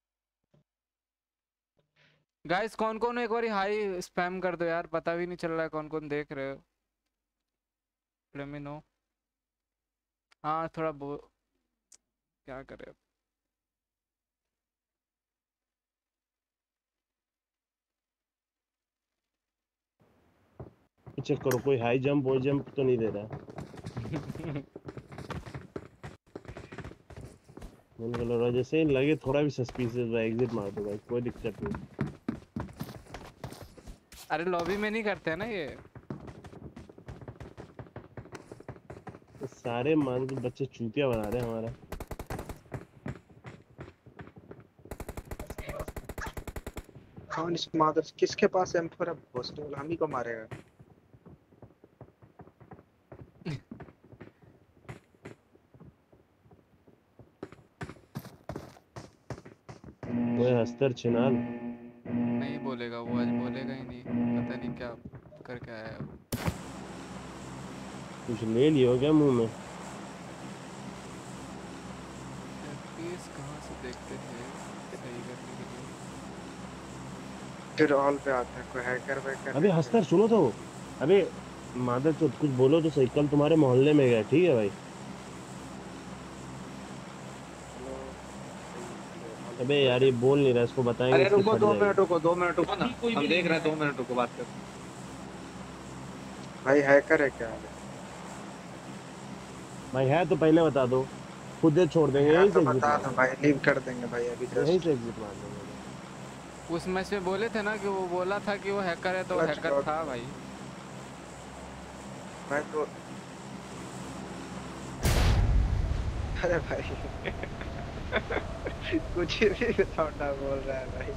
गाइस कौन कौन एक बार हाई स्पैम कर दो यार, पता भी नहीं चल रहा है कौन कौन देख रहे हो। Let me know. हाँ थोड़ा क्या करे।
चेक करो कोई हाई जंप वो जंप तो नहीं दे रहा है। मैंने बोला जैसे ही लगे थोड़ा भी सस्पिशियस भाई एग्जिट मार दो भाई, कोई दिक्कत नहीं।
अरे लॉबी में नहीं करते हैं ना ये।
तो सारे मान के बच्चे चूतिया बना रहे हैं हमारा।
कौन इस मादर किसके पास M4 है? हॉस्टल हम ही को मारेगा।
वो हस्तर चिनाल
नहीं बोलेगा वो, आज बोलेगा ही नहीं, पता नहीं क्या करके आया है वो।
कुछ ले लियो क्या मुंह में?
FPS कहाँ से देखते थे सही करने के लिए?
फिर ऑल पे आता है कोई हैकर वैकर।
अबे हंसकर सुनो तो, अबे मादर चोद कुछ बोलो तो सही। कल तुम्हारे मोहल्ले में गया, ठीक है भाई? अबे यार ये बोल नहीं रहा, इसको बताएंगे।
अरे रुको 2 मिनट रुको, 2 मिनट रुको ना, हम देख रहे हैं, 2 मिनट रुको, बात कर।
भाई हैकर है क्या?
भाई है तो पहले बता दो, खुद ही छोड़ देंगे यहीं से।
बता दो भाई, लीव कर देंगे भाई अभी
यहीं से एग्जिट मार देंगे।
उस मैच में बोले थे ना कि वो बोला था कि वो हैकर है, तो हैकर था भाई।
मैं तो अरे भाई कुछ भी लौंडा बोल रहा है भाई।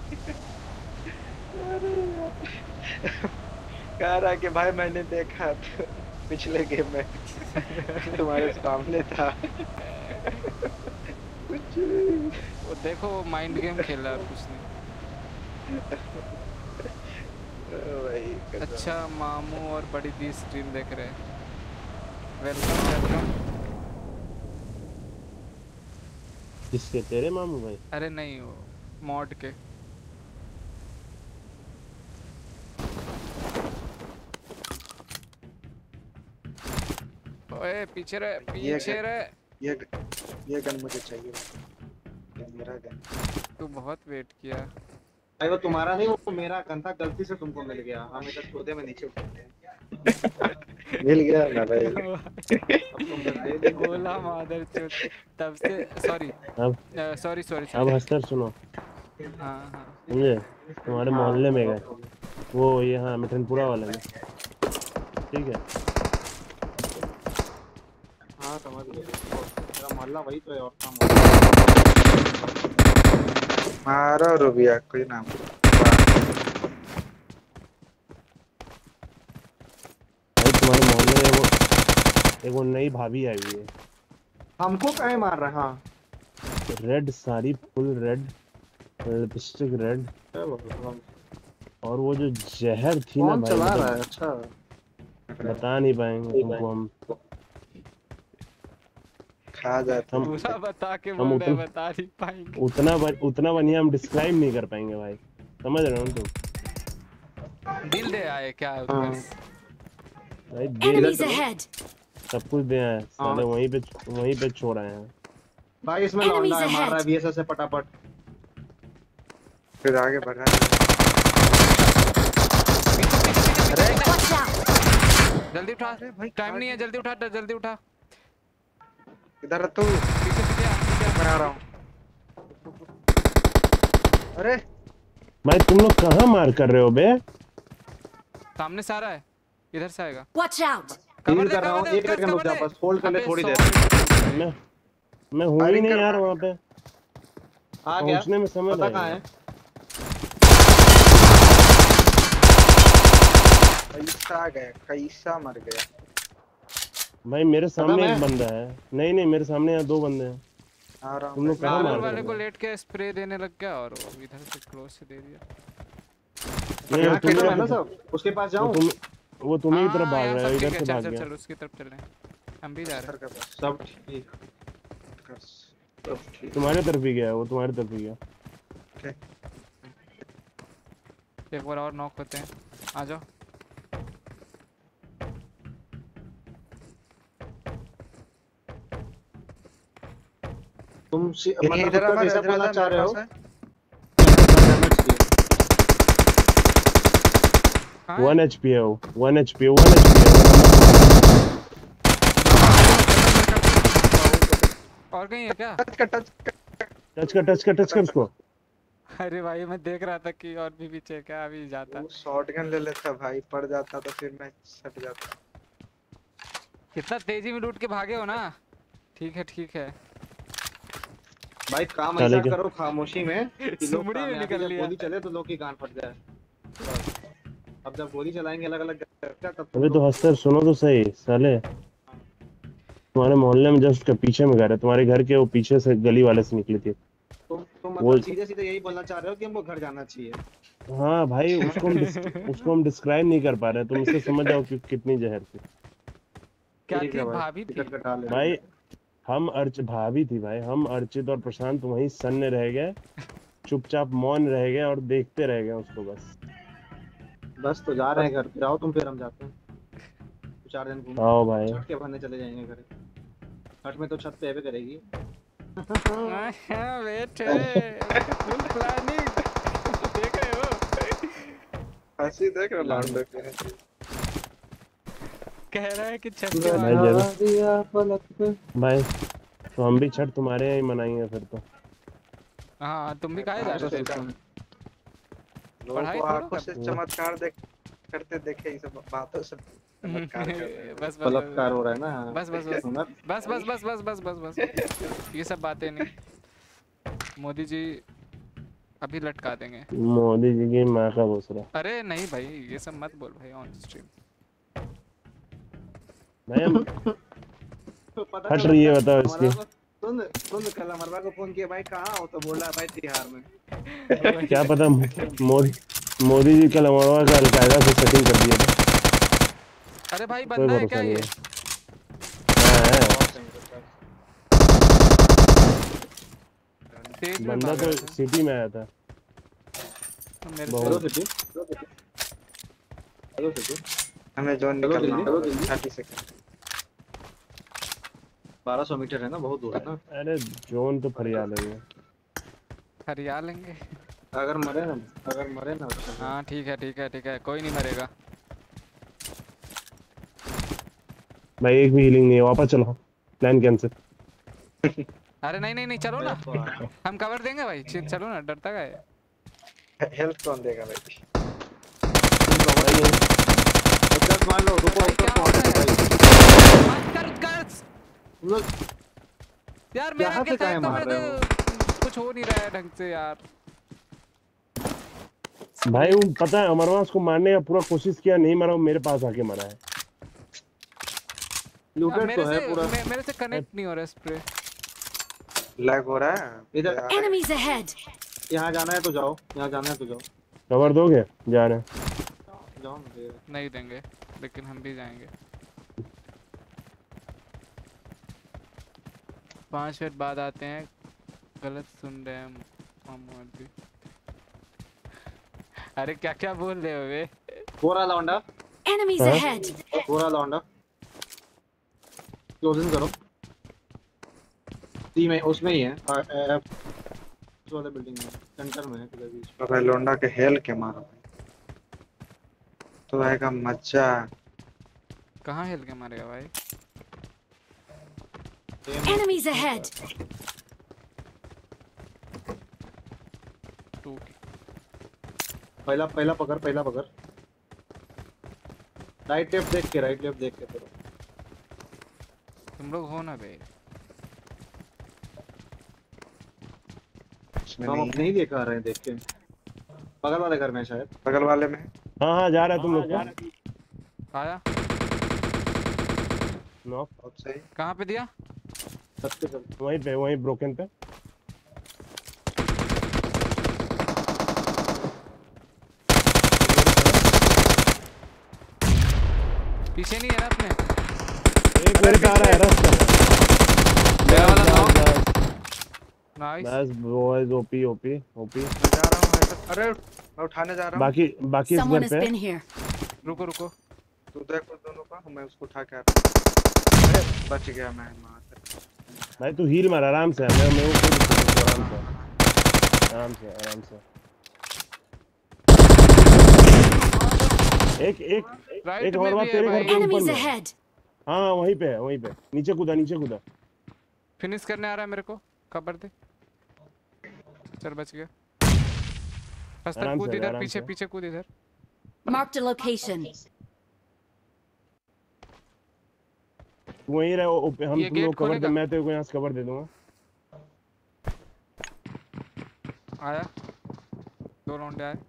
कह रहा है कि भाई मैंने देखा तो पिछले गेम में तुम्हारे सामने था। कुछ
वो देखो वो माइंड गेम खेल रहा है, कुछ नहीं।
भाई
अच्छा मामू और बड़ी दी स्ट्रीम देख रहे हैं। Welcome welcome.
किसके? तेरे मामू भाई?
अरे नहीं, वो मॉड के। ओए पीछे रहे, पीछे रहे।
ये गन मुझे चाहिए, ये मेरा गन।
तू बहुत वेट किया
भाई। वो तुम्हारा नहीं, वो मेरा गन था, गलती से तुमको मिल गया। हम इधर पौधे में नीचे उतरते हैं।
मिल गया ना भाई।
गोला मादर चोद तब से। Sorry sorry sorry.
अब हंसकर सुनो।
हाँ हाँ
समझे? तुम्हारे मोहल्ले में गए वो, यहाँ मिठनपुरा वाले में, ठीक है?
हाँ समझ गया, तेरा मोहल्ला वही तो है और काम।
मारो रुबिया कोई नाम।
भाई तुम्हारे मोहल्ले में वो नई भाभी आई हुई है।
हमको काहे मार रहा?
Red sari, full red, lipstick red, और वो जो जहर थी ना भाई,
चला रहा है? अच्छा
बता नहीं पाएंगे तुमको हम।
खा जाते
हम
पूरा बता के बोल रहे, बता नहीं पाएंगे।
उतना बढ़िया हम डिस्क्राइब नहीं कर पाएंगे भाई, समझ रहे हो तुम?
दिल दे आए क्या
भाई?
Enemies ahead.
सब कुछ दे आए, साले वहीं पे छोड़ आए हैं
भाई। इसमें लौंडा है, मार रहा है VSS से फटाफट।
फिर आगे बढ़ा।
Watch out.
जल्दी उठा, टाइम नहीं है, जल्दी उठा, जल्दी उठा।
इधर तू
पीछे
बना रहा हूँ। अरे
भाई तुम लोग कहाँ मार कर रहे हो बे?
सामने से आ रहा है, इधर से आएगा।
Watch out.
हील कर रहा हूँ, एक सेकंड रुक जा, बस होल्ड कर ले थोड़ी देर।
मैं हूँ ही नहीं यार वहाँ पे।
आ गया,
पहुँचने में समय
पता कहाँ है?
कैसा गया, कैसा मर गया
भाई? मेरे सामने एक बंदा है। नहीं मेरे सामने यहाँ 2 बंदे हैं।
आ रहा हूँ।
तुम लोग कहाँ मार
वाले
रहे
को
हो?
लेट के स्प्रे देने लग गया और वो इधर से क्लोज से दे दिया।
यहाँ खेलना है ना सब, उसके पास जाऊँ?
वो तुम्हें की तरफ भाग रहा है, इधर से भाग गया।
चल उसकी तरफ चल रहे हैं, हम भी जा रहे हैं।
सब ठीक।
तुम्हारे तरफ ही गया, वो तुम्हारी तरफ ही गया।
एक बार और नॉक होते हैं, आ जाओ।
तुम मतलब कैसा बोलना चाह रहे हो?
1 HP है वो, 1 HP है।
और कहीं है क्या?
टच कर उसको।
अरे भाई मैं देख रहा था कि और भी पीछे क्या, अभी जाता।
वो शॉटगन ले लेता भाई, पड़ जाता तो फिर मैं सट जाता।
कितना तेजी में लूट के भागे हो ना। ठीक है
भाई काम ऐसा करो खामोशी में कि लोग
निकल लिया।
गोली चले तो लोग की कान फट जाए। अब जब गोली चलाएंगे अलग अलग तब
अबे तो हंसकर सुनो तो सही साले। तुम्हारे मोहल्ले में जस्ट के पीछे में घर है, तुम्हारे घर के वो पीछे से गली वाले से निकली थी।
तुम
वो
मतलब सीधे सीधे यही बोलना चाह रहे हो कि हमको घर जाना चाहिए।
हाँ भाई, उसको हम डिस्क्राइब नहीं कर पा रहे, तुम इससे समझ जाओ कि कितनी जहर थी।
क्या
ठीक
थी?
है भाई,
भाभी थी?
टिकट कटा ले
भाई हम भाभी थी भाई, हम अर्चित और प्रशांत वहीं सन्ने रह गए, चुपचाप मौन रह गए और देखते रह गए उसको बस।
बस तो जा रहे हैं घर, फिर आओ तुम, फिर हम जाते हैं 4 दिन घूम
आओ भाई।
छठ के बहाने चले जाएंगे घर। छठ में तो छत पे करेगी।
वेट फुल प्लानिंग देख रहे हो?
हंसी देख रहे लौंडे के।
कह रहा है कि छठ के
भाई
बाद
जरूर भाई, तो हम भी छठ तुम्हारे यहाँ ही मनाएंगे फिर तो।
हाँ तुम भी काहे जा रहे थे?
लोगों
पढ़ाई
को
थोड़ा
आंखों से
करते।
चमत्कार करते देखे, ये सब बातों से चमत्कार कर रहे हैं।
बस
बलात्कार हो रहा है ना।
बस बस बस बस बस बस बस बस बस बस ये सब बातें नहीं। मोदी जी अभी लटका देंगे।
मोदी जी की माँ का घोसला।
अरे नहीं भाई, ये सब मत बोल भाई ऑन स्ट्रीम।
भाई हम हट रही है, बताओ इसकी।
सुन कल अमरवा को फोन किया, भाई कहाँ हो? तो बोला भाई तिहाड़ में।
क्या पता मोदी जी कल अमरवा का अलकायदा से सेटिंग कर दिया था।
अरे भाई
कोई
बंदा है
भरोसा
क्या
नहीं
ये?
है। हाँ है।
तेज में
बंदा
भागा
तो
था।
सिटी में आया था।
मेरे
बहुत
हमें जोन निकलना है 30 सेकंड।
1200 मीटर है ना, बहुत दूर है ना।
अरे जोन तो फरिया लेंगे।
हरिया लेंगे
अगर मरे ना तो।
हाँ ठीक है ठीक है ठीक है, कोई नहीं मरेगा।
भाई एक भी हीलिंग नहीं है, वापस चलो, प्लान कैंसिल।
अरे नहीं नहीं नहीं, चलो ना, हम कवर देंगे भाई, चलो ना, डरता का है।
हेल्प कौन देगा भाई?
मान लो रुको,
यार मेरा
यहाँ से
क्या
काहे
तो
मार रहे हो?
कुछ हो नहीं रहा है ढंग से यार।
भाई वो पता है, अमरवा उसको मारने का पूरा कोशिश किया, नहीं मरा, वो मेरे पास आके मरा है।
लूटेड तो है पूरा।
मेरे से कनेक्ट नहीं हो रहा स्प्रे।
लैग हो रहा है
इधर।
Enemies ahead.
यहाँ जाना है तो जाओ, यहाँ जाना है तो जाओ।
कवर दोगे? जा रहे हैं।
जाओ ना दे।
नहीं देंगे, लेकिन हम भी जाएंगे। 5 मिनट बाद आते हैं। गलत सुन रहे हैं मोहम्मद भी। अरे क्या क्या बोल रहे हो बे?
पूरा लौंडा।
Enemies ahead.
पूरा लौंडा। क्लोजिंग करो। सी में उसमें ही है, उस वाले बिल्डिंग में, सेंटर में है किधर बीच।
अबे लोंडा के हेल के मारो तो आएगा मजा।
कहाँ हिल के मारेगा भाई?
Enemies ahead.
पहला पकड़। राइट लेफ्ट देख के करो।
तुम लोग हो ना बे?
हम अपने ही देखा रहे हैं, देख के। बगल वाले घर में शायद।
बगल वाले में।
हाँ जा रहा है तुम लोग।
आया
नॉक।
बहुत सही।
कहाँ पे दिया?
वहीं ब्रोकन पे।
पीछे नहीं है ना अपने?
एक मेरे पे आ रहा है रास्ता।
मेरा वाला नॉक। नाइस।
बस बॉयज ओपी।
जा रहा हूँ। अरे मैं उठाने जा रहा हूँ।
बाकी इस
Someone
घर
has
पे।
been here.
रुको
तू देख उन दोनों का, मैं उसको उठा के आता हूँ। अरे बच गया मैं वहाँ से।
भाई तू हील मार आराम से, मैं आराम से। एक और बात, तेरे घर के ऊपर
Enemies
में।
ahead.
हाँ वहीं पे नीचे कूदा।
फिनिश करने आ रहा है मेरे को, खबर दे। चल बच गया। रास्ता कूद इधर, पीछे कूद इधर।
Marked a location.
वहीं रहे, हम
ये
तुम लोग
गेट
कवर दे,
खोलेगा?
मैं तेरे को यहाँ से कवर दे दूंगा।
आया 2 राउंड आए।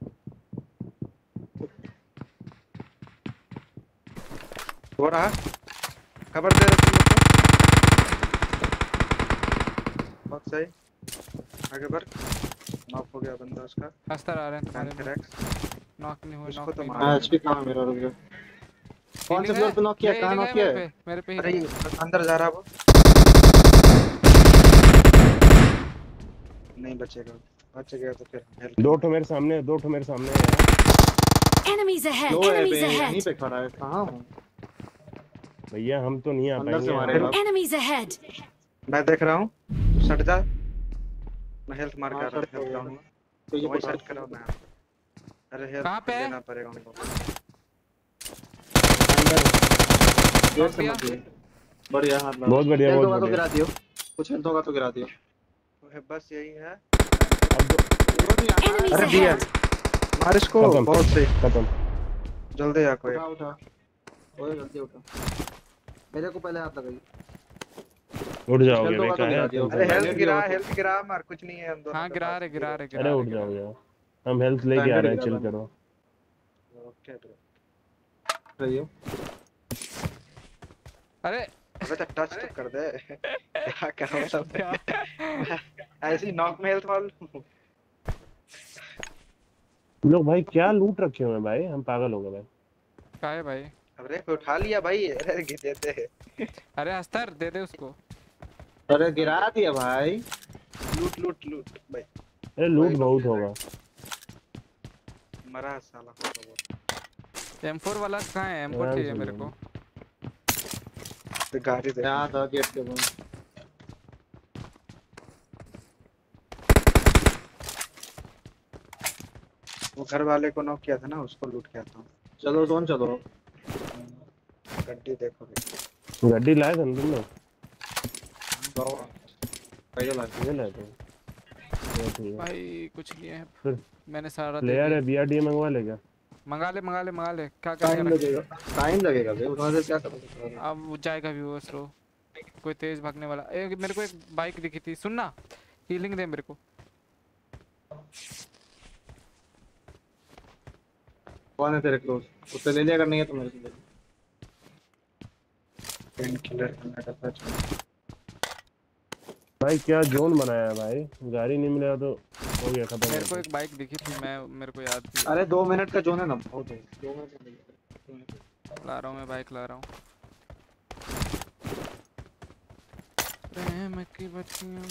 हो रहा खबर दे रहे तुम लोग को। बहुत सही। आगे बढ़। नॉक हो गया बंदा उसका।
अस्तर आ रहे हैं तुम्हारे
Crack।
नॉक नहीं हुए
उसको
नॉक
तो
नहीं
मारा।
हाँ एचपी कहाँ है मेरा, रुक जा। कौन से फ्लोर पे नॉक किया, कहाँ नॉक किया है?
मेरे पे
अरे
ही
ये अंदर जा रहा वो। नहीं बचेगा, बच गया तो फिर हेल्प।
दो ठो मेरे सामने है, दो ठो मेरे सामने है।
Enemies ahead!
लो है
Enemies
बे, यहीं
ahead!
पे खड़ा है, कहाँ हूँ?
भैया हम तो नहीं आ
अंदर से
पाएंगे।
मारेगा।
Enemies ahead!
मैं देख रहा हूँ, तू सट जा। मैं हेल्थ मार
हाँ,
कर
सट हो
रहा
गया।
हूँ।
तो ये
वही
पकड़।
सेट करो ना। अरे हेल्थ
कहाँ पे है?
लेना पड़ेगा उनको।
गेट से मत दियो। बढ़िया हाथ लगा।
बहुत बढ़िया,
हेल्थ
बहुत
होगा तो
बढ़िया।
गिरा दियो, कुछ हेल्थ होगा तो गिरा दियो।
बस यही है।
Enemies
अरे दिया,
ahead!
मार इसको।
खत्म।
बहुत सही,
खत्म।
जल्दी आ कोई।
उठा उठा, ओए जल्दी उठा। मेरे को पहले हाथ लगाइए।
उठ जाओगे
हेल्थ होगा
बेटा
तो गिरा
है।
दियो।
अरे हेल्थ
Grenade
गिरा,
भी होगा तो-
हेल्थ गिरा, मार कुछ नहीं है हम दोनों
हाँ
के
गिरा
पास।
रहे गिरा रहे
अरे
गिरा
उठ
रहे
जाओगे, हम हेल्थ लेके आ रहे हैं, चिल करो।
Okay bro.
सही है।
अरे
अबे तो टच तो कर दे। क्या कर रहा है? ऐसी नॉक में हेल्थ वाल।
लोग भाई क्या लूट रखे हुए हैं भाई, हम पागल हो गए भाई।
क्या है भाई?
अरे कोई उठा लिया भाई। अरे देते।
अरे अस्तर दे दे उसको।
अरे गिरा दिया भाई।
लूट लूट लूट भाई।
अरे लूट बहुत होगा।
मरा साला होगा वो।
M4 वाला कहाँ है? M4
आराम
चाहिए
से
मेरे
लो।
को।
तो गाड़ी दे।
यहाँ था गेट के बंद।
वो घर वाले को नॉक किया था ना, उसको लूट किया था।
चलो जोन चलो।
गड्डी देखो।
गड्डी लाए थे ना तुम लोग?
पहले ला।
ये लाए थे। ठीक है।
भाई कुछ नहीं है,
फिर
मैंने सारा दे
प्लेयर
दिया।
है, BRD मंगवा ले क्या?
मंगा ले मंगा ले मंगा ले, क्या
टाइम
करेगा?
लगेगा, टाइम लगेगा भाई, उतना देर क्या करोगे?
अब वो जाएगा भी वो स्लो। कोई तेज भागने वाला मेरे को एक बाइक दिखी थी, सुनना हीलिंग दे मेरे को।
कौन है तेरे क्लोज? उससे ले लिया, अगर नहीं है तो मेरे से ले ले।
पेन किलर करने का था।
भाई क्या जोन बनाया है भाई, गाड़ी नहीं मिलेगा तो हो गया खत्म।
मेरे को एक बाइक दिखी थी, मेरे को याद थी।
अरे 2 मिनट का जोन है ना, बहुत है। 2 मिनट
ला रहा हूँ मैं, बाइक ला रहा हूँ। प्रेम की बत्तियां।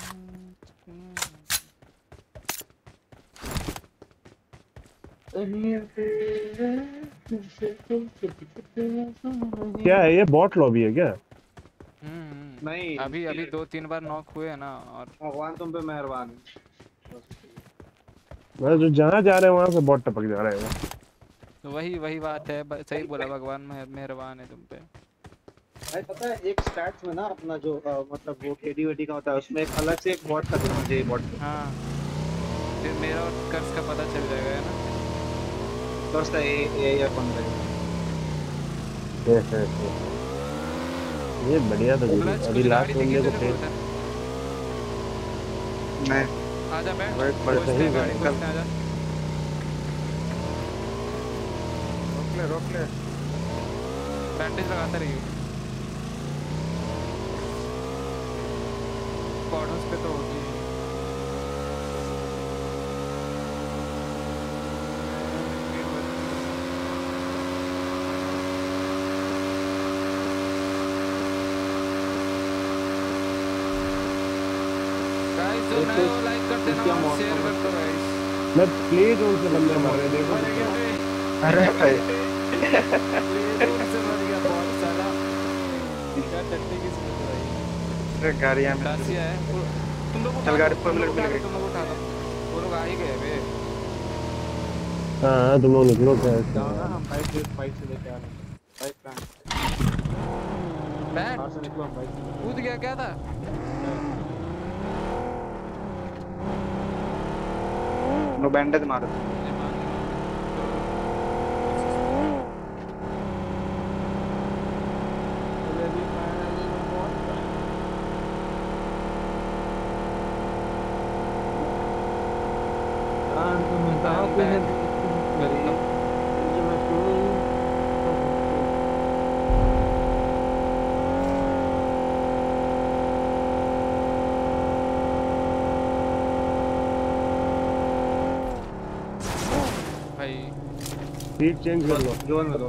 क्या है ये, बॉट लॉबी है क्या?
नहीं,
अभी 2-3 बार नॉक हुए हैं ना, और
भगवान तुम पे मेहरबान है।
मतलब जो जहाँ जा रहे हैं वहाँ से बॉट टपक जा रहे हैं।
तो वही बात है, सही बोला, भगवान मेहरबान है तुम पे।
भाई पता है एक स्टैट्स में ना अपना जो मतलब वो KD का होता है, उसमें एक अलग से एक बॉट का देना चाहिए बॉट।
हाँ फिर मेरा और कर्ज का पता चल जाएगा, है ना?
दोस्त ये या कौन रहेगा?
ये बढ़िया था जी। अभी लास्ट बंदे को फेल।
नहीं
आजा बैठ,
वेट
पहुंचते हैं, गाड़ी
निकल।
पहुंचते हैं, आजा।
रोक ले।
बैंडेज लगाता रहिए। कॉर्नर्स पे तो होती है। गाइस जो नए हो लाइक कर देना और शेयर कर दो गाइस।
मैं प्ले जोन से बंदे मर रहे देखो।
अरे भाई
से मर गया बहुत सारा। क्या टट्टी किस में भाई?
अरे गाड़ियाँ में
दासिया है तुम लोग।
चल गाड़ी पर मिनट मिल गई।
तुम लोग उठा लो, वो लोग आ ही गए बे।
हाँ तुम लोग निकलो क्या
जाओ ना, हम बाइक से लेके आ रहे हैं। बाइक कहाँ है?
बैठ
कहाँ से निकलो हम बाइक से?
कूद गया क्या था?
नो बैंडेज मारो।
भाई।
सीट चेंज कर लो।
जोन में दो।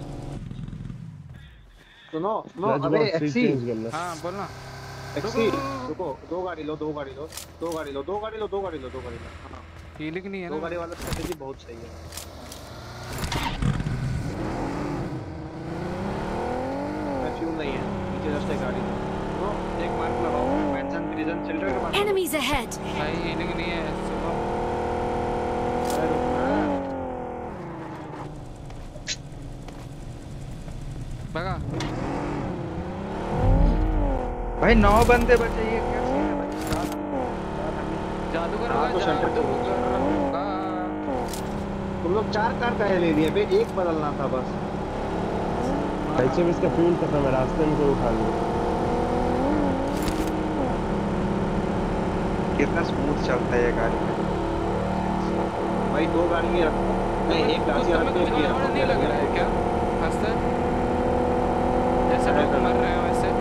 सुनो सुनो
Clutch
अबे
box, seat
एक्सी
change कर लो।
हाँ बोलना।
एक्सी रुको, दो गाड़ी लो, दो गाड़ी लो, दो गाड़ी लो, दो गाड़ी लो, दो गाड़ी लो, दो गाड़ी लो। हाँ
फीलिंग नहीं है
दो
ना।
गाड़ी वाला स्ट्रेटेजी बहुत सही है। फ्यूल नहीं है, नीचे जस्ट एक गाड़ी लो, एक मार्क लगाओ, मेंशन प्रिजन चिल्ड्रन के पास।
Enemies ahead!
भाई फीलिंग नहीं है सुबह।
अरे रुकना।
भगा।
भाई 9 बंदे बचे, ये क्या सीन है भाई?
जादूगर
हाँ,
होगा,
तो सेंटर पे
जादूगर होगा।
तुम लोग 4 कार का ले लिए बे, एक बदलना था बस।
ऐसे में इसका फ्यूल खत्म है, रास्ते में कोई उठा लो।
कितना स्मूथ चलता है ये गाड़ी।
भाई दो गाड़ी में रखो, नहीं एक गाड़ी रख के
तुम्हें
रखो।
नहीं लग रहा है क्या हंसते जैसे लोग मर रहे हैं वैसे?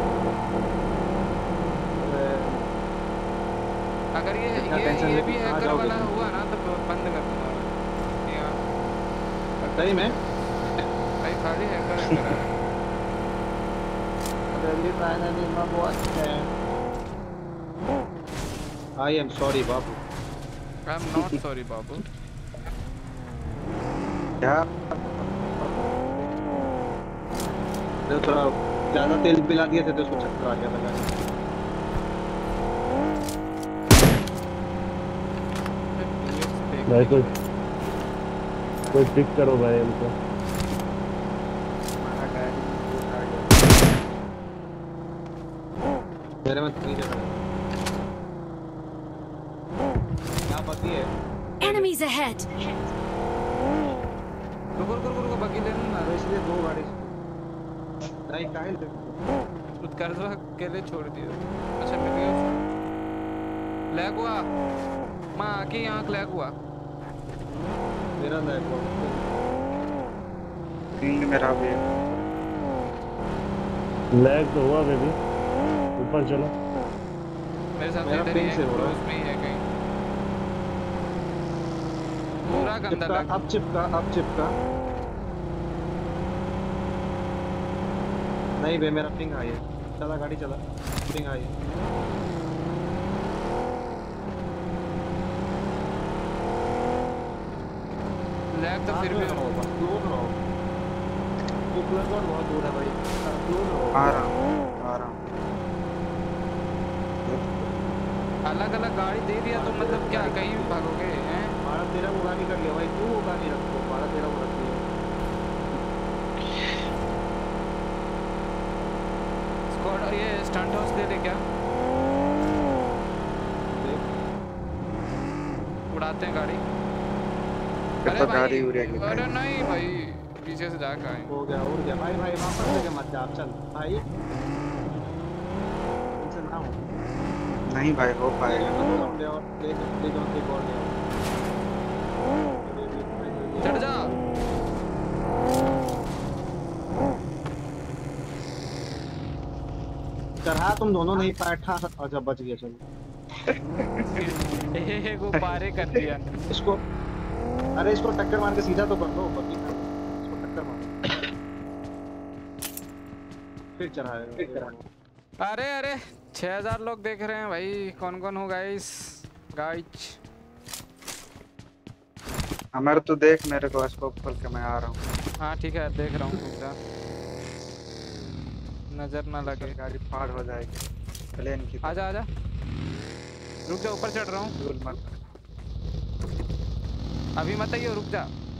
अगर ये भी हैकर वाला हुआ ना तो बंद कर दूंगा
सही में
भाई, खाली हैकर है।
आई एम सॉरी बाबू।
आई एम नॉट सॉरी बाबू।
क्या
तो थोड़ा ज्यादा तेल पिला दिए थे तो उसको चक्कर आ गया था।
भाई कोई पिक करो भाई हमको।
मेरे में थोड़ी जगह है। क्या बाकी है?
Enemies ahead!
रुको बाकी लेना ना,
इसलिए दो गाड़ी नहीं काहे ले
खुद कर दो, अकेले छोड़ दिया। अच्छा मिल गया उसको। लैग हुआ माँ आके यहाँ लैग हुआ।
मेरा लैग हुआ,
पिंग मेरा भी है।
लैग तो हुआ बेबी, ऊपर चलो।
मेरे साथ
मेरा
इधर ही
पिंग
है,
से हो रहा
क्लोज में ही है कहीं। पूरा गंदा
चिपका,
लग।
अब चिपका। नहीं बे, मेरा पिंग आई है। चला गाड़ी चला, पिंग आई है।
लैग तो फिर भी
क्लोज रहो। ये क्लोज बहुत दूर है भाई, क्लोज रहो।
आ रहा हूँ।
अलग अलग गाड़ी दे दिया तो मतलब क्या कहीं भी भागोगे हैं?
12-13 को गाड़ी कर लिया भाई, तू वो गाड़ी रखो, 12-13 को रख लिया।
स्क्वाड ये स्टंट हाउस दे दे क्या? उड़ाते हैं गाड़ी।
तो गाड़ी उड़ेगी भाई।
अरे नहीं भाई, पीछे से जाकर आए।
हो गया, उड़ गया भाई। वापस लेके मत जा, चल भाई, टेंशन ना हो।
नहीं भाई हो पाएगा।
चढ़ जा।
चढ़ा तुम दोनों नहीं बैठा। अच्छा बच गया, चलो।
वो पारे कर दिया
इसको। अरे इसको टक्कर मार के सीधा तो कर दो, बाकी इसको टक्कर मारो, फिर चढ़ाएगा।
अरे 6000 लोग देख रहे हैं भाई। कौन कौन हो गाइस?
हमारे तो देख, मेरे को स्कोप खोल के मैं आ रहा हूँ।
हाँ ठीक है, देख रहा हूँ। नजर ना लगे,
गाड़ी फाड़ हो जाएगी प्लेन की।
आजा रुक जा, ऊपर चढ़ रहा हूँ।
मत
अभी मत आइए, रुक जा।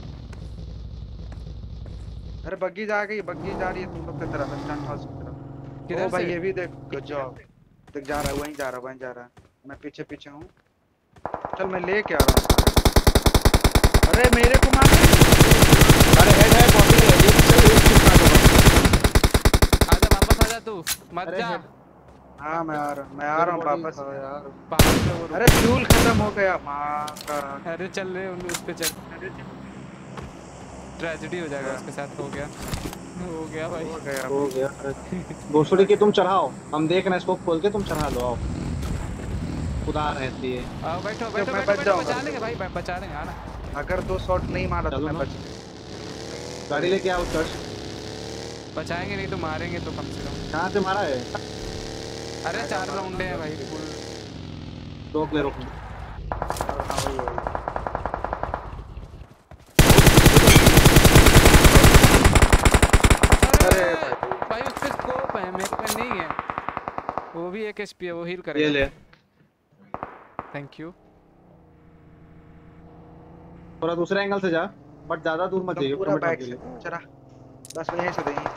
अरे बग्गी जा रही है तुम लोग की तरफ, स्टंट हाउस की तरफ।
किधर
भाई
से?
ये भी देख, गजब देख, जा रहा है, वहीं जा रहा है। मैं पीछे हूँ। चल मैं लेके आ रहा हूँ। अरे मेरे को मार।
अरे हेड है, बॉडी है, एक चल एक चिपका दो।
आजा वापस आजा, तू मत जा।
हाँ मैं आ रहा हूँ वापस।
पहाड़ पे वो।
अरे फ्यूल खत्म हो गया माँ का।
अरे चल रहे उस पे चल। ट्रेजेडी हो जाएगा उसके साथ। हो गया भाई,
हो गया। घोसड़ी के तुम चढ़ाओ, हम देख रहे हैं, इसको खोल के तुम चढ़ा लो। आओ, खुदा रहती है।
आओ बैठो,
मैं बच जाऊंगा।
बचा लेंगे भाई, बचा लेंगे। आना
अगर 2 शॉट नहीं मारा तो मैं बच गया।
गाड़ी लेके आओ सर।
बचाएंगे नहीं तो मारेंगे तो कम से कम।
कहाँ से मारा है?
अरे 4 राउंड है भाई फुल।
रोक ले रोक ले।
अरे भाई उस पे स्कोप है, मेरे पे नहीं है। वो भी 1 HP है, वो हील करेगा।
ये ले।
Thank you.
थोड़ा दूसरे एंगल से जा, बट ज्यादा दूर मत जाइए।
पूरा बैक से चला बस यहीं से देंगे।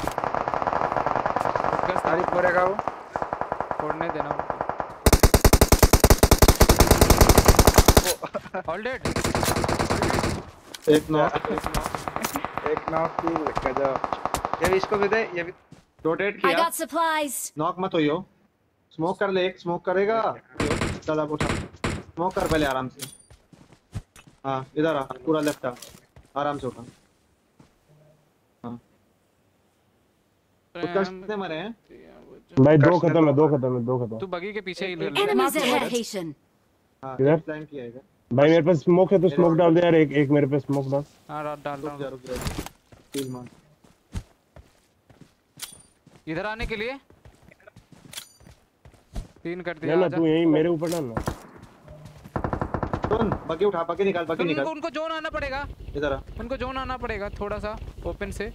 गाड़ी फोड़ेगा वो,
फोड़ने देना ऑल डेड।
एक नॉक
की गजब। ये भी इसको भी दे, ये भी
रोटेट
I
किया।
got supplies.
नॉक मत होइयो। स्मोक कर ले, एक स्मोक करेगा। चल अब उठा, स्मोक कर पहले आराम से। हाँ इधर आ, पूरा लेफ्ट आ, आराम से उठा। हाँ उत्कर्ष कितने मरे हैं?
भाई 2 खत्म है, 2 खत्म है, 2 खत्म।
तू बगी के पीछे हील कर ले।
Enemies ahead.
हाँ
इधर
प्लान किया है।
भाई मेरे पास स्मोक है तो स्मोक डाल दे यार। एक मेरे पे स्मोक डाल।
हां डाल रहा हूं।
रुक जा तीन मान
इधर आने के लिए 3 कर दिया।
ना तू यहीं मेरे ऊपर डाल ना।
सुन बगी उठा, बगी निकाल, बगी निकाल।
उनको जोन आना पड़ेगा।
इधर आ।
उनको जोन आना पड़ेगा थोड़ा सा ओपन से।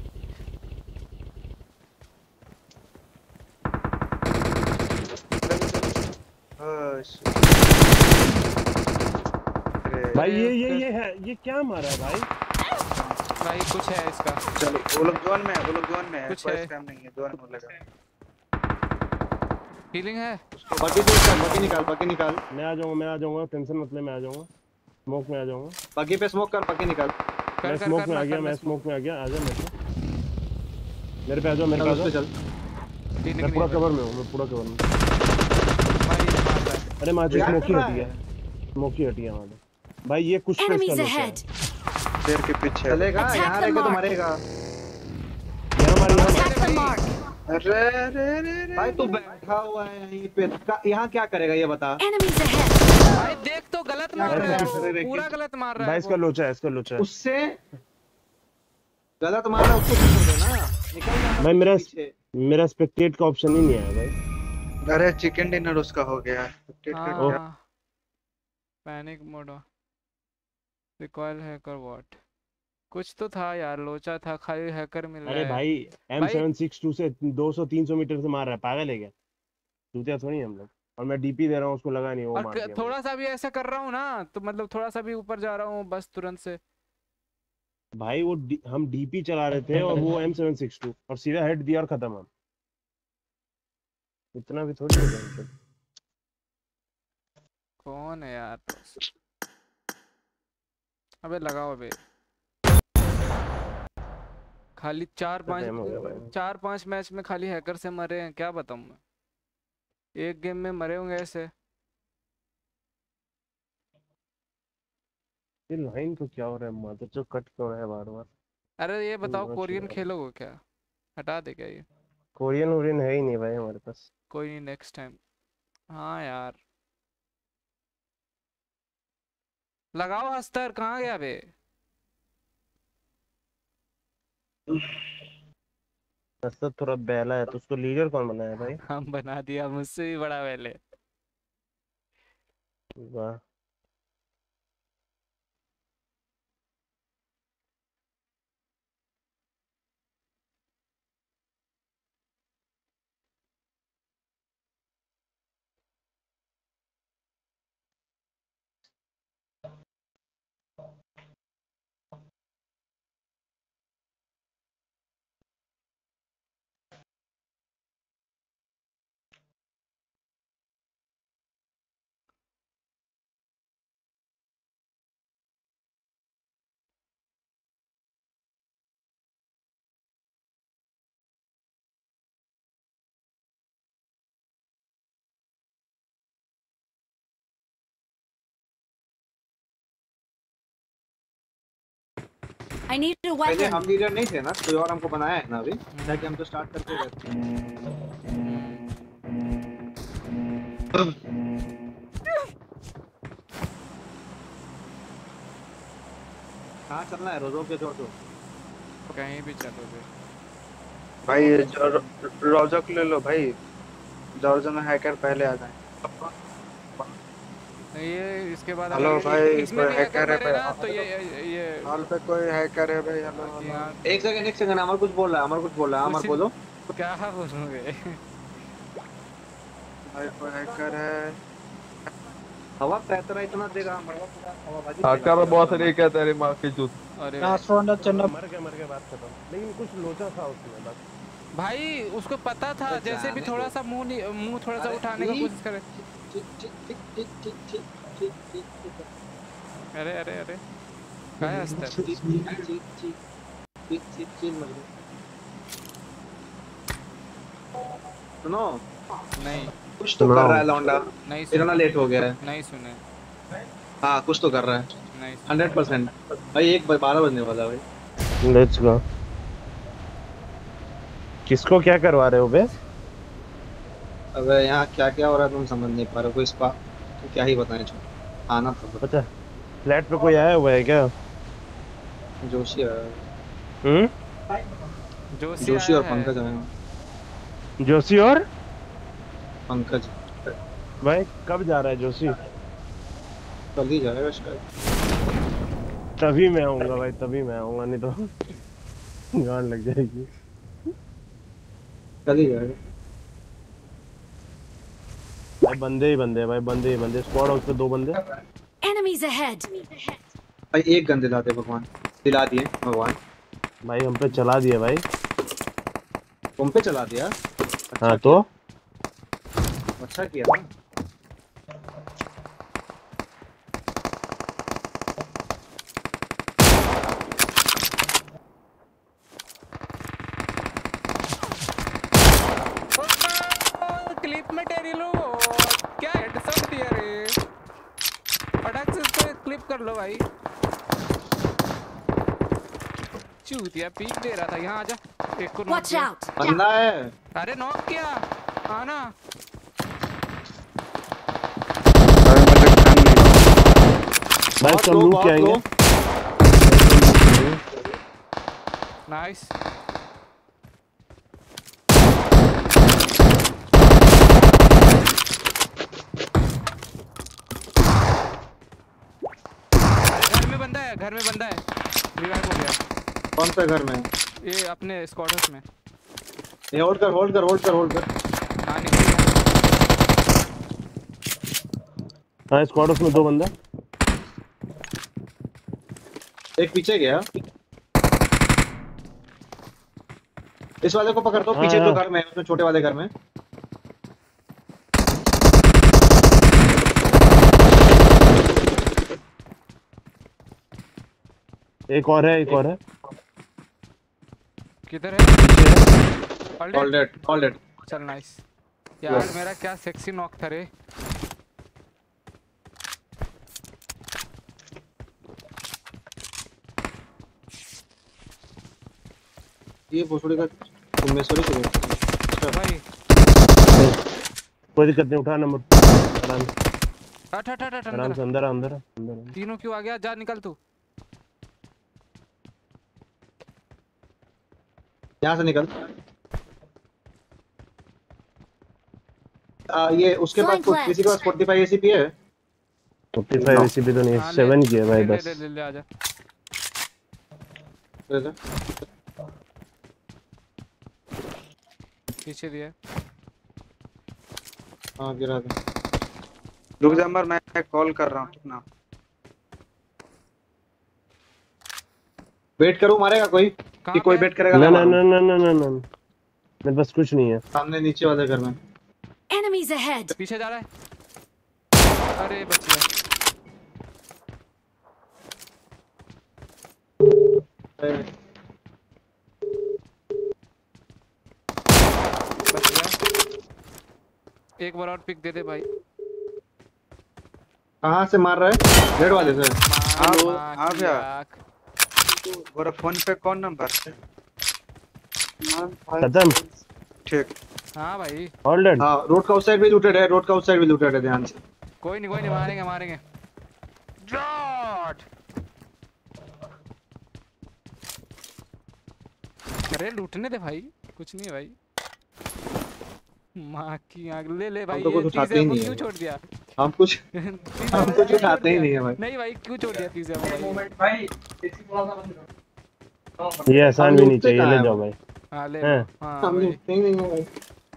भाई ये है, ये क्या मारा है भाई?
भाई कुछ है इसका।
चलो वो लोग जोन में है, वो लोग जोन में है।
कुछ
कोई
है।
स्कैम नहीं है, जोन में लगा।
हीलिंग है।
बगी पे कर, बगी निकाल, बगी निकाल।
मैं आ जाऊंगा, टेंशन मत ले, मैं आ जाऊंगा। स्मोक में आ जाऊंगा।
बगी पे स्मोक कर, बगी निकाल।
मैं स्मोक में आ गया, मैं स्मोक में आ गया। आजा मेरे पे आ जाओ, मेरे पे आ जाओ।
चल
मैं पूरा कवर में हूं, मैं पूरा कवर में। अरे माची स्मोक ही हटी है, स्मोक ही हटी है वहां पे। भाई ये कुछ तो इसका है।
शेर के पीछे
चलेगा, यहां रहेगा तो मरेगा।
अरे
भाई तू बैठा हुआ है यहीं पे, यहाँ क्या करेगा ये बता।
भाई देख तो गलत मार रहा है, पूरा गलत मार रहा है।
भाई इसका लोचा है, इसका लोचा है।
उससे गलत मार रहा है, उसको छोड़ देना, निकल जाना।
भाई मेरा स्पेक्टेट का ऑप्शन ही नहीं आया भाई।
अरे चिकन डिनर उसका हो गया।
Panic mode, recoil hacker what कुछ तो था यार, लोचा था, खाली हैकर मिल रहा है।
अरे भाई M762 से 200-300 मीटर से मार रहा है, पागल है क्या? चूतिया थोड़ी हम लोग। और मैं डीपी दे रहा हूँ उसको, लगा नहीं, वो मार दिया।
थोड़ा सा भी ऐसा कर रहा हूँ ना तो मतलब थोड़ा सा भी ऊपर जा रहा हूँ बस तुरंत से।
भाई वो हम डीपी चला रहे थे और वो M762 और सीधा हेड दिया और खत्म। हम इतना भी थोड़ी है।
कौन है यार? अबे लगाओ अबे। खाली 4-5 मैच में खाली हैकर से मरे हैं, क्या बताऊं मैं। एक गेम में मरे होंगे ऐसे।
ये लाइन को क्या हो रहा है? माता जो कट क्यों रहा है बार-बार?
अरे ये बताओ कोरियन खेलोगे क्या? हटा दे क्या ये?
कोरियन है ही नहीं भाई हमारे पास।
कोई नहीं, नेक्स्ट टाइम। हाँ यार लगाओ हस्तर, कहाँ गया बे?
हस्तर थोड़ा बेला है तो उसको लीडर कौन बनाया भाई?
हम बना दिया, मुझसे भी बड़ा पहले।
वाह
I need a
पहले
weapon.
हम लीडर नहीं थे ना, कोई और हमको बनाया है ना अभी, ताकि हम तो स्टार्ट करके गए। कहाँ चलना है? रोजो के छोड़ दो।
कहीं भी चलोगे
भाई रोजक ले लो भाई, जॉर्ज में हैकर पहले आ जाए।
ये इसके बाद
हेलो
अगर
भाई,
इसमें
कोई
भी
हैकर है
मरे ना
भाई?
तो ये
हॉल पे कोई हैकर है भाई? हेलो
यहाँ
एक सेकंड अमर कुछ बोल रहा है, अमर बोलो।
क्या बोलोगे?
भाई कोई हैकर है?
हवा पैतरा इतना देगा हवा
आकर बहुत नहीं कहते तेरी माँ की जूत।
अरे
मर के बात कर रहा हूँ, लेकिन कुछ लोचा था उसमें बस।
भाई उसको पता था, जैसे भी थोड़ा सा मुंह थोड़ा सा उठाने की कोशिश करे। अरे अरे अरे क्या है हंसता है?
सुनो
नहीं
कुछ तो कर रहा है लौंडा,
नहीं
इतना लेट हो गया है।
नहीं सुने।
हाँ कुछ तो कर रहा है
नहीं
100%। भाई 12 बजने वाला है भाई।
Let's go. किसको क्या करवा रहे हो बे?
अबे यहाँ क्या क्या हो रहा है तुम समझ नहीं पा रहे हो। कोई स्पा तो क्या ही बताएं, आना तो
पता फ्लैट पे कोई आया हुआ है क्या?
जोशी आया। जोशी और पंकज आए।
जोशी और
पंकज
भाई कब जा रहा है जोशी?
कल ही जाएगा शायद।
तभी मैं आऊंगा भाई, तभी मैं आऊंगा, नहीं तो गान लग जाएगी।
कल ही जाएगा
भाई। बंदे ही बंदे भाई, बंदे ही बंदे। स्क्वाड हाउस पे 2 बंदे।
Enemies ahead.
भाई एक गन दिला दे भगवान, दिला दिए भगवान।
भाई हम पे चला दिया भाई।
तुम पे चला दिया?
हाँ तो
अच्छा किया ना।
क्लिप में टेरी लो क्या हेडशॉट दिया रे। फटाक से इसको क्लिप कर लो भाई। चूतिया पीक दे रहा था। यहाँ आजा, एक को नॉक
Watch out.
बंदा है।
अरे नॉक किया, आना।
भाई सब लूट के आएंगे।
नाइस। घर में बंदा है। रिवाइव हो गया।
कौन सा घर में?
ये अपने स्क्वाडर्स में।
ये होल्ड कर।
हाँ निकल गया।
हाँ स्क्वाडर्स में 2 बंदा।
एक पीछे गया। इस वाले को पकड़ दो। पीछे जो घर में है, उसमें छोटे वाले घर में।
एक और है।
किधर है?
All dead.
चल नाइस यार। मेरा क्या सेक्सी नॉक था रे।
ये भोसड़ी का उम्मेश्वरी से
भाई।
कोई दिक्कत नहीं, उठा नंबर आराम से। अंदर
तीनों क्यों आ गया? जा निकल तू।
यहाँ से निकल। ये उसके पास किसी के पास 45 एसीपी है?
45 एसीपी तो नहीं, 7 की है भाई बस।
ले आजा। पीछे दिया।
हाँ गिरा दे।
रुक जा अमर, मैं कॉल कर रहा हूँ ना।
वेट करूँ, मारेगा कोई? कि कोई वेट करेगा?
ना मेरे पास कुछ नहीं है।
सामने नीचे वाले घर में।
Enemies ahead.
पीछे जा रहा है। अरे बच गया। एक बार और पिक दे दे भाई।
कहाँ से मार रहा है? रेड वाले से।
हाँ भैया। और फोन पे कौन नंबर?
खत्म।
ठीक।
हाँ भाई।
ऑलरेडी।
हाँ रोड का उस साइड भी लूटेड है। ध्यान से।
कोई नहीं मारेंगे। जॉट अरे लूटने दे भाई, कुछ नहीं है भाई। माँ की आग ले ले भाई।
हम तो कुछ उठाते ही नहीं
क्यों
है।
छोड़ दिया?
हम कुछ उठाते ही नहीं है भाई।
नहीं भाई क्यों छोड़ दिया तीसरा
भाई?
ये आसान भी नहीं चाहिए, ले जाओ भाई।
हाँ ले
हैं?
हाँ
हम
भाई।
लूटते ही नहीं है भाई।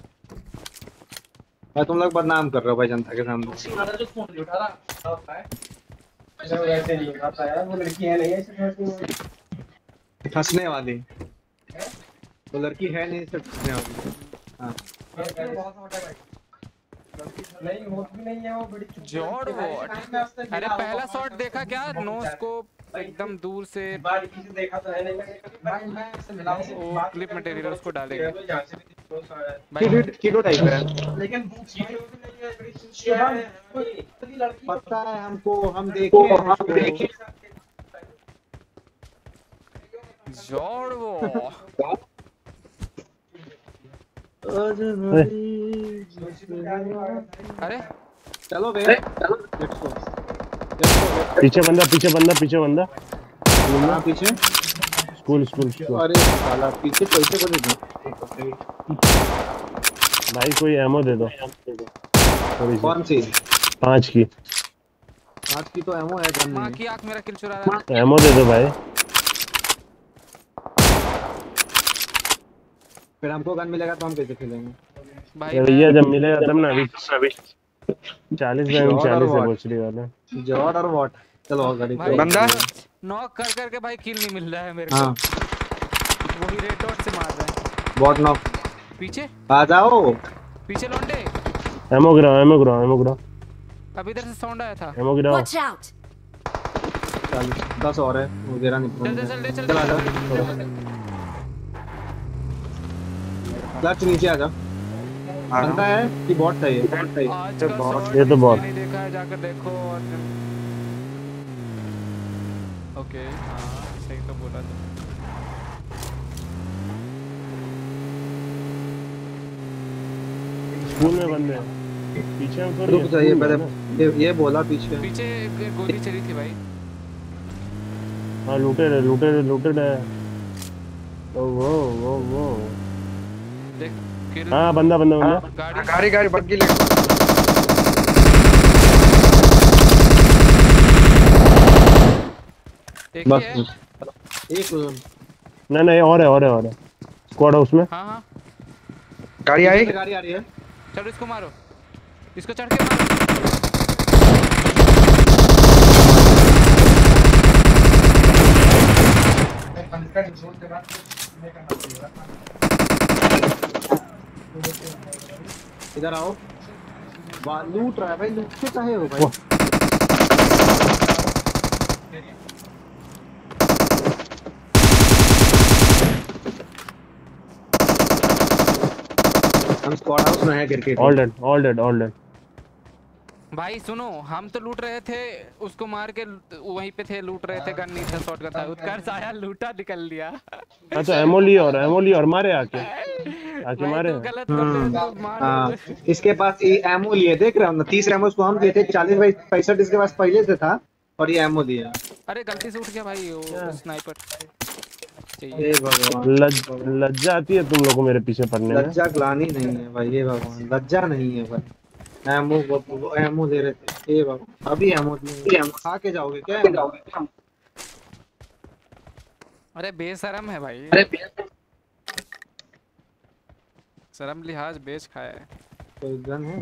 भाई तुम लोग बदनाम कर रहे हो भाई जनता के सामने।
जो फोन नहीं उठा रहा वैसे नहीं उठाता यार, वो लड़की है नहीं है
फंसने वाली। तो लड़की है नहीं, सिर्फ फंसने वाली। हाँ
नहीं होती नहीं है वो बड़ी
जॉर्ड वॉट। अरे पहला शॉट देखा क्या? नो स्कोप एकदम दूर से।
बारीकी से देखा तो है नहीं भाई, मैं इससे मिला हूं।
वो क्लिप मटेरियल उसको डालेंगे
किलो टाइप है।
लेकिन
पता है हमको, हम देखे
जॉर्ड वॉट। अरे
चलो बे,
पीछे बंदा, पीछे बंदा, पीछे बंदा।
हाँ पीछे
स्कूल।
अरे साला पीछे पैसे को दे दो
भाई, कोई एमो दे दो थोड़ी सी।
कौन सी?
5 की।
5 की तो एमो है, गन
माँ
नहीं।
की आंख मेरा किल चुरा रहा है।
एमो दे दो भाई।
फिर हमको गन मिलेगा तो हम कैसे खेलेंगे
भाई?
भैया जब मिलेगा तब ना। अभी 40 है बोचड़ी वाला।
जॉर्ड और वॉट। चलो गाड़ी
भाई
बंदा
नॉक कर करके भाई किल नहीं मिल रहा है मेरे को।
हाँ
वही रेड डॉट से मार रहा है।
What knock.
पीछे
आ जाओ
पीछे लौंडे।
एमो गिराओ।
अभी इधर से साउंड आया था।
एमो गिराओ।
Watch out!
10 और है वो गिरा नहीं।
चल
चल आ जाओ। क्लच नीचे आ जाओ। बंदा है कि बॉट था? ये
आज का शॉट
ये तो बहुत।
नहीं देखा है, जाकर देखो। ओके हाँ सही तो बोला था।
स्कूल में बंदे हैं। पीछे हम तो
रुक जाइए पहले, ये बोला पीछे।
पीछे एक गोली चली थी भाई।
हाँ लूटेड है। वो
देख किल।
हाँ बंदा
गाड़ी बग्गी ले।
एक
बस
ही है।
एक
नहीं और है स्क्वाड हाउस में।
हाँ
गाड़ी आई।
गाड़ी आ रही है।
चलो इसको मारो, इसको चढ़ के मारो।
इधर आओ। लूट रहा है भाई, लूट से चाहे हो भाई। हम स्क्वाड हाउस में है क्रिकेट।
All dead.
भाई सुनो, हम तो लूट रहे थे, उसको मार के वहीं पे थे, लूट रहे थे। गन नहीं था, शॉट का था। उत्कर्ष आया, लूटा, निकल लिया।
अच्छा एमो लिया और मारे आके मारे।
तो गलत कर मार।
हाँ इसके पास ये एमो लिए, देख रहे हो ना? 30 एमो उसको हम दिए थे। 40 बाई 65 इसके पास पहले से था और ये एमो दिया।
अरे गलती से उठ गया भाई वो स्नाइपर।
हे भगवान,
लज्जा आती है तुम लोगों को मेरे पीछे पड़ने में?
लज्जा ग्लानी नहीं है भाई। ये भगवान, लज्जा नहीं है भाई। एमो दे रहे थे। ये भगवान, अभी एमो दिए। खा के जाओगे क्या?
अरे बेशरम है भाई। शर्म लिहाज बेच खाया है।
कोई गन है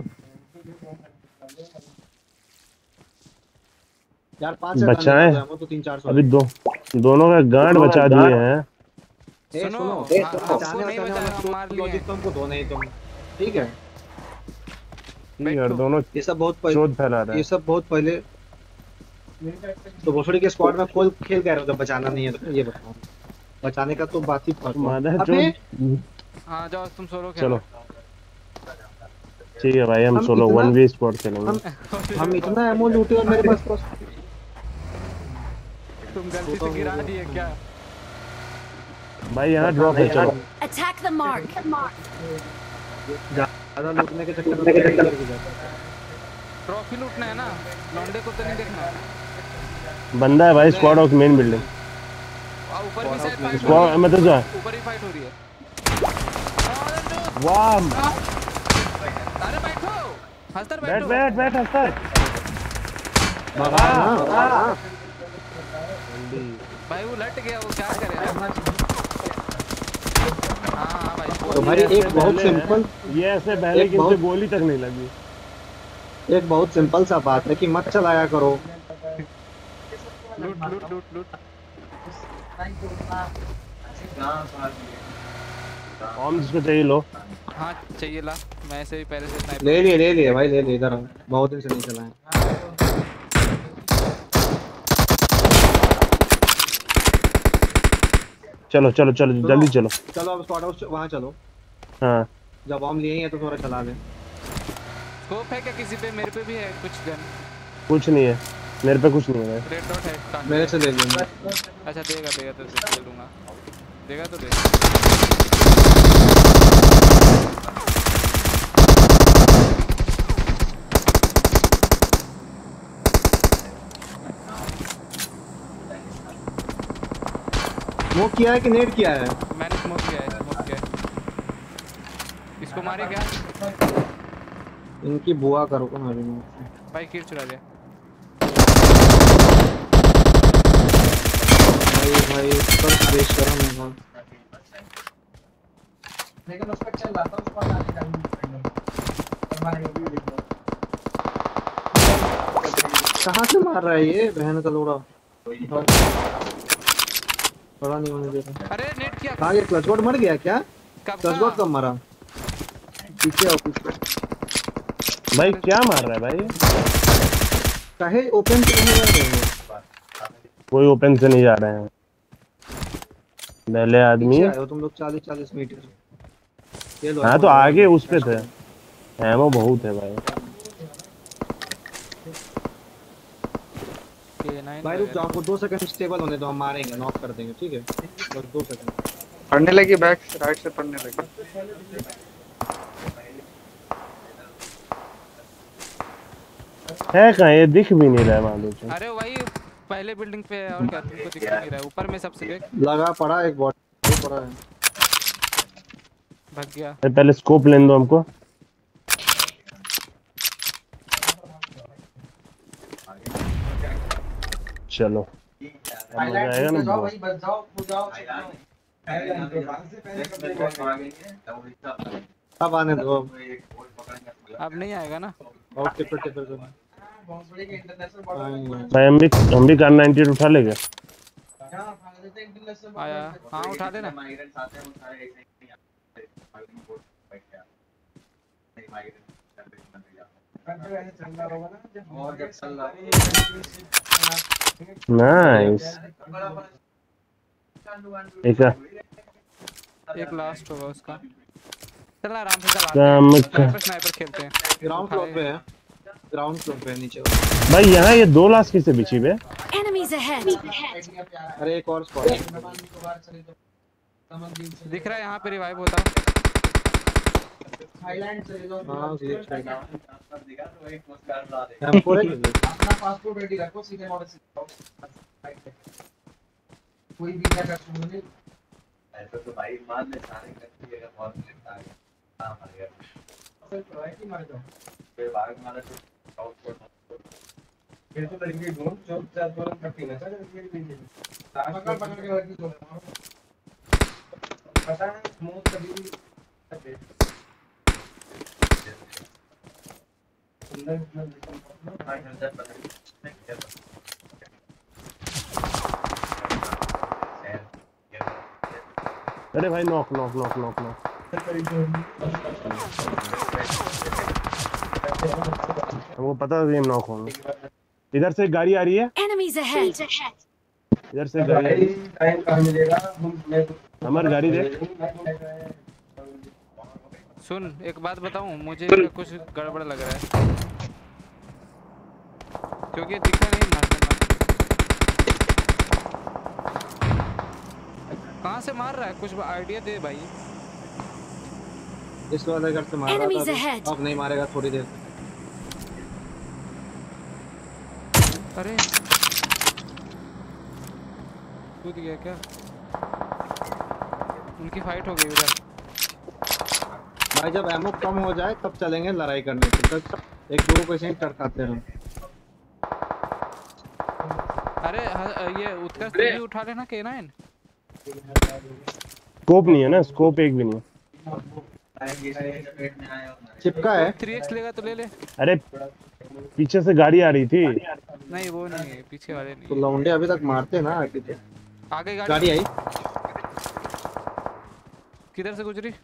यार? 5
बचाए
एमो तो 300-400
अभी। दोनों का गांड बचा दिए हैं।
सुनो,
हमको नहीं बचा, हम मार लिए।
तुमको दो नहीं तुम, ठीक है
यार दोनों
ये सब बहुत
चोट फैला रहा है।
ये सब बहुत पहले तो भोसड़ी के स्क्वाड में खोल खेल कह रहे हो, बचाना नहीं है तो ये बताओ। बचाने का तो बात ही
हाँ जाओ तुम सोलो
चलो ठीक है भाई, हम सोलो 1v स्क्वाड खेलेंगे।
हम इतना एमो लूटे और मेरे पास
तुम गलती से गिरा दिए क्या
भाई? यहाँ ड्रॉप है, चलो।
Attack the mark.
ज्यादा लूटने के चक्कर में
ट्रॉफी लूटना है ना, लौंडे को तो नहीं देखना।
बंदा है भाई स्क्वाड हाउस मेन बिल्डिंग।
अब ऊपर भी शायद फाइट
स्क्वाड मैं तो जा
ऊपर ही फाइट हो रही है।
वाह
अरे बैठो हस्तर
बैठ
बैठो।
बैठ बैठ हस्तर
भाई वो लट गया, वो क्या करे। हाँ भाई
तो भाई एक बहुत सिंपल,
ये ऐसे पहले कि इनसे गोली तक नहीं लगी।
एक बहुत सिंपल सा बात है कि मत चलाया करो।
लूट लूट लूट लूट।
कौन जिसको चाहिए लो।
हाँ चाहिए ला, मैं ऐसे भी पहले से स्नाइपर
ले लिए भाई ले लिए, इधर बहुत दिन से नहीं चलाए।
चलो चलो चलो जल्दी चलो।
चलो अब स्पॉट हाउस वहाँ चलो।
हाँ
जब बॉम्ब लिए हैं तो थोड़ा चला लें।
स्कोप है क्या किसी पे? मेरे पे भी है कुछ गन।
कुछ नहीं है मेरे पे, कुछ नहीं है।
रेड डॉट है कान
मेरे से ले लेंगे।
अच्छा देगा देगा तो ले लूंगा, देगा तो दे।
स्मोक किया है कि नेट किया है?
मैंने स्मोक किया है, स्मोक किया है। इसको मारे क्या?
इनकी बुआ करो को मारी
भाई किल चुरा लिया।
भाई पर बेच करो मैं।
लेकिन उस पर चल रहा था, उस पर आने का
कहाँ से मार रहा है ये बहन का लोड़ा? बड़ा नहीं होने दे रहा।
अरे नेट किया।
कहाँ ये क्लच बोर्ड मर गया क्या? क्लच बोर्ड कब मरा? पीछे आओ पीछे।
भाई क्या मार रहा है भाई?
काहे ओपन से नहीं जा रहे हो?
कोई ओपन से नहीं जा रहे हैं पहले आदमी।
पीछे आए तुम लोग 40-40 मीटर। ये लो।
हाँ तो आगे उस पे थे, एमो बहुत है भाई।
भाई रुक जाओ, 2 सेकंड स्टेबल होने दो, हम मारेंगे, नॉक कर देंगे, ठीक है? बस 2 सेकंड।
पढ़ने लगी, बैक राइट से पढ़ने लगी।
है कहाँ ये? दिख भी नहीं रहा है वहाँ।
अरे वही पहले बिल्डिंग पे है और क्या, तुमको दिख नहीं रहा है? ऊपर में सबसे देख
लगा पड़ा एक बॉट पड़ा है,
भाग गया।
पहले स्कोप लेने दो हमको। चलो
आएगा ना भाई, बच जाओ हो जाओ।
अब आने दो।
अब नहीं आएगा ना?
और टिपर टिपर दो
भाई हम भी कार 98 उठा लेंगे।
आया हाँ उठा देना।
नाइस।
एक लास्ट होगा उसका। चल आराम से चला। स्नाइपर खेलते हैं।
ग्राउंड फ्लोर पे है, ग्राउंड फ्लोर पे नीचे।
भाई यहाँ ये 2 लाश किससे बिछी हुई है?
Enemies ahead.
अरे एक और स्पॉट
दिख रहा है यहाँ पे रिवाइव होता।
थाईलैंड चले जाओ।
हां ग्लिच है।
अपना पासपोर्ट रेडी रखो, सीधे मॉडल से कोई भी क्या कर सुनो ऐसा तो भाई मान ले सारे करती है बहुत लेता है। हां मार गया फिर ट्राई की मार दो, फिर भाग मारा तो आउटपुट फिर तो लड़की ढूंढ जो ज्यादा दोनों करती ना सर ये भी नहीं पकड़ पकड़ के लड़की दो पता है स्मूथ कभी
अरे भाई knock knock knock knock knock. हमको पता था ये नॉक होंगे। इधर से गाड़ी आ रही है।
Enemies ahead.
इधर से गाड़ी
टाइम कहाँ मिलेगा?
हमारी गाड़ी देख। सुन एक बात बताऊं, मुझे कुछ गड़बड़ लग रहा है क्योंकि दिखा नहीं मारने में। कहाँ से मार रहा है? कुछ आइडिया दे भाई।
इस वाले घर से मार रहा था, अब नहीं मारेगा थोड़ी देर।
अरे कूद गया क्या? उनकी फाइट हो गई उधर।
भाई जब एमओ कम हो जाए तब चलेंगे लड़ाई करने के, तब एक दो को ऐसे टरकाते रहो।
अरे ये उत्कर्ष तू भी उठा लेना K9।
स्कोप नहीं है ना, स्कोप एक भी नहीं है।
चिपका है।
3x लेगा तो ले ले।
अरे पीछे से गाड़ी आ रही थी।
नहीं वो नहीं है, पीछे वाले नहीं।
तो लौंडे अभी तक मारते ना आगे तो।
आगे
गाड़ी आई।
किधर से गुजरी?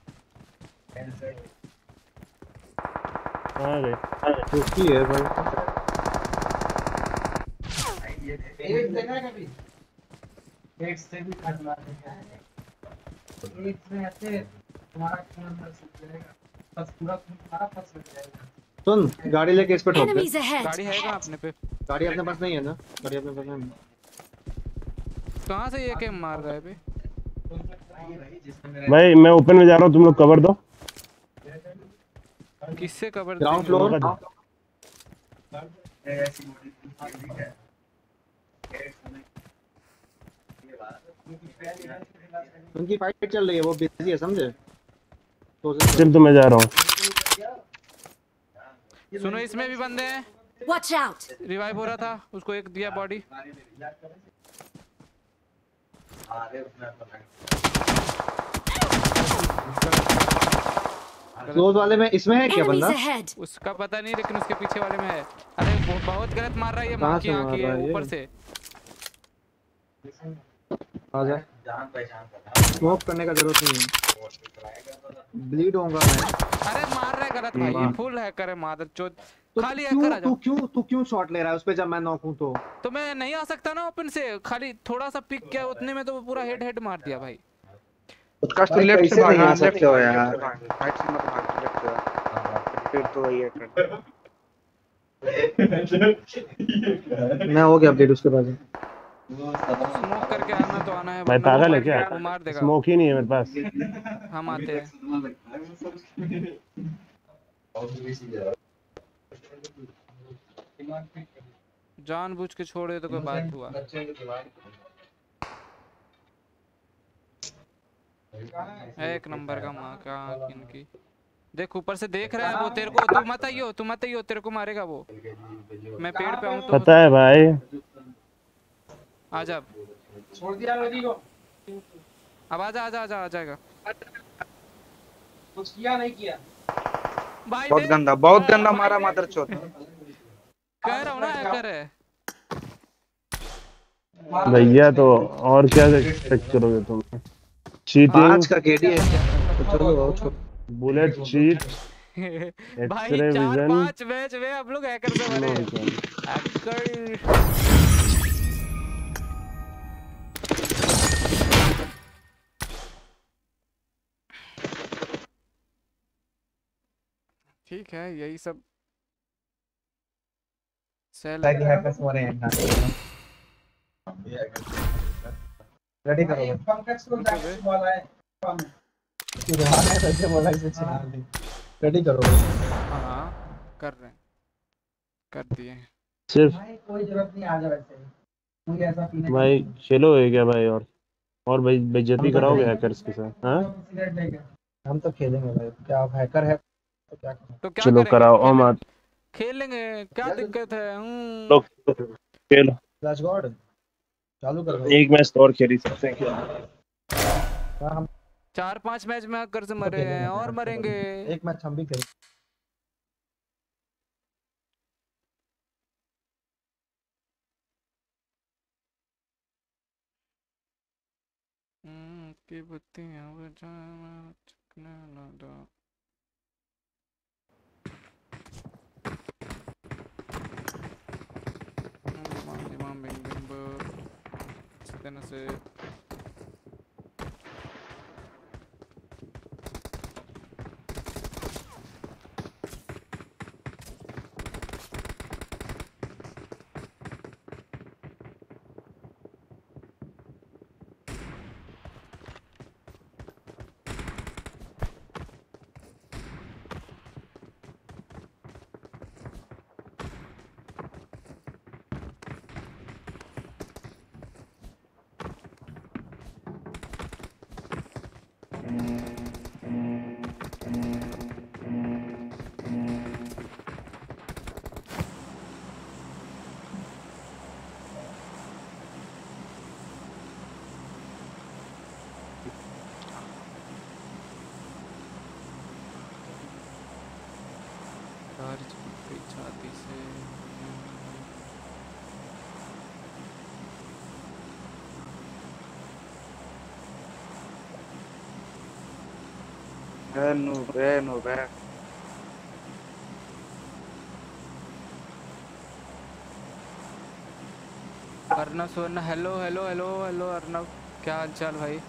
आ गए।
रुकी है भाई।
एक देखा है कभी? एक से भी काट मारते हैं। एक में ऐसे तुम्हारा खून फंस जाएगा, बस पूरा खून तुम्हारा फंस जाएगा।
सुन गाड़ी लेके इस पे ठोक दे।
गाड़ी है कहाँ अपने पे?
गाड़ी अपने पास नहीं है ना? गाड़ी अपने पास नहीं है।
कहाँ से ये के मार रहा है बे?
भाई मैं ओपन में जा रहा हूँ, तुम लोग कवर दो।
किससे कवर?
Ground floor. उनकी फाइट चल रही है, वो बिजी है समझे?
तो मैं जा रहा हूँ।
सुनो इसमें भी बंदे हैं।
Watch out!
रिवाइव हो रहा था, उसको एक दिया बॉडी।
क्लोज वाले में इसमें है क्या बंदा?
उसका पता नहीं, लेकिन उसके पीछे वाले में है। अरे वो बहुत गलत मार रहा है ये, मार की आंख है ऊपर से।
आजा। स्मोक करने का जरूरत नहीं है, ब्लीड होऊंगा मैं।
अरे मार रहा है गलत भाई, ये फुल हैकर है मादरचोद। खाली हैकर आ जा।
तू क्यों शॉट ले रहा है उस पे जब मैं नॉक हूं तो
मैं नहीं आ सकता ना ओपन से, खाली थोड़ा सा पिक किया उतने में तो वो पूरा हेड मार दिया भाई।
उसका तो लेफ्ट से भागना सकते हो यार, राइट से मत भाग, लेफ्ट से फिर तो ये कर। मैं हो गया अपडेट उसके बाद।
स्मोक करके आना तो आना है
भाई, पागल है क्या?
वो मार देगा।
स्मोक ही नहीं है मेरे पास।
हम आते हैं। जानबूझ के छोड़ दे तो कोई बात हुआ। एक नंबर का माँ का इनकी। देख ऊपर से देख रहा है वो तेरे को। तू मत आइयो तेरे को मारेगा वो। मैं पेड़ पे आऊँ तो
पता है भाई।
आजा।
छोड़ दिया लोगी को।
अब आजा आ जाएगा।
कुछ किया नहीं किया
भाई।
बहुत गंदा मारा मादरचोद।
कह रहा हूँ ना हैकर है
भैया, तो और क्या एक्सपेक्ट करोगे तुम? चीटिंग
आज का केडी है तो चलो
बुलेट चीट
भाई। 4-5 मैच में हम लोग हैकर से बने। हैकर ठीक है, यही सब सेल
हैकर्स मरे हैं। रेडी करो। पंकज को जाके बोला है सुरहाना सच्चे बोला इसे चिढ़ा दे। रेडी करो।
हां कर रहे हैं, कर दिए
सिर्फ
भाई कोई जरूरत नहीं, आ जा वैसे मुझे ऐसा पीने
भाई। खेलोगे क्या भाई? और भाई बेइज्जती कराओगे हैकर्स के साथ? हां
हम तो खेलेंगे भाई, क्या आप हैकर है तो क्या
तो क्या
चलो कराओ। और मत
खेल लेंगे, क्या दिक्कत है?
लोग खेलो।
फ्लैश गॉड चालू कर।
एक मैच तो और खेल ही सकते हैं क्या?
हम
4-5 मैच में हैकर से मरे हैं और मरेंगे।
एक मैच हम भी खेल।
की बत्तियां बुझाना चकना लगा। से से।
नूबे
Arnav Suvarna, hello hello hello hello Arnav, क्या हाल चाल भाई?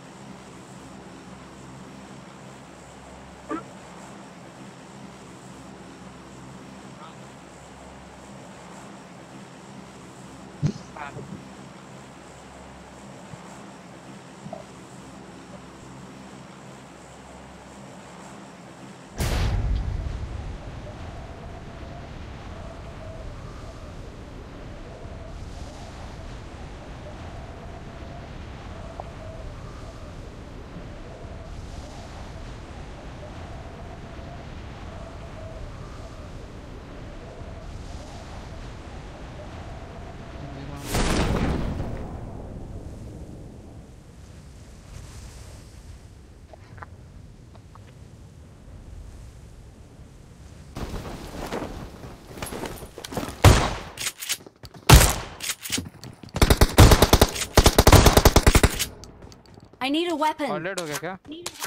I need a weapon.
Already हो गया क्या?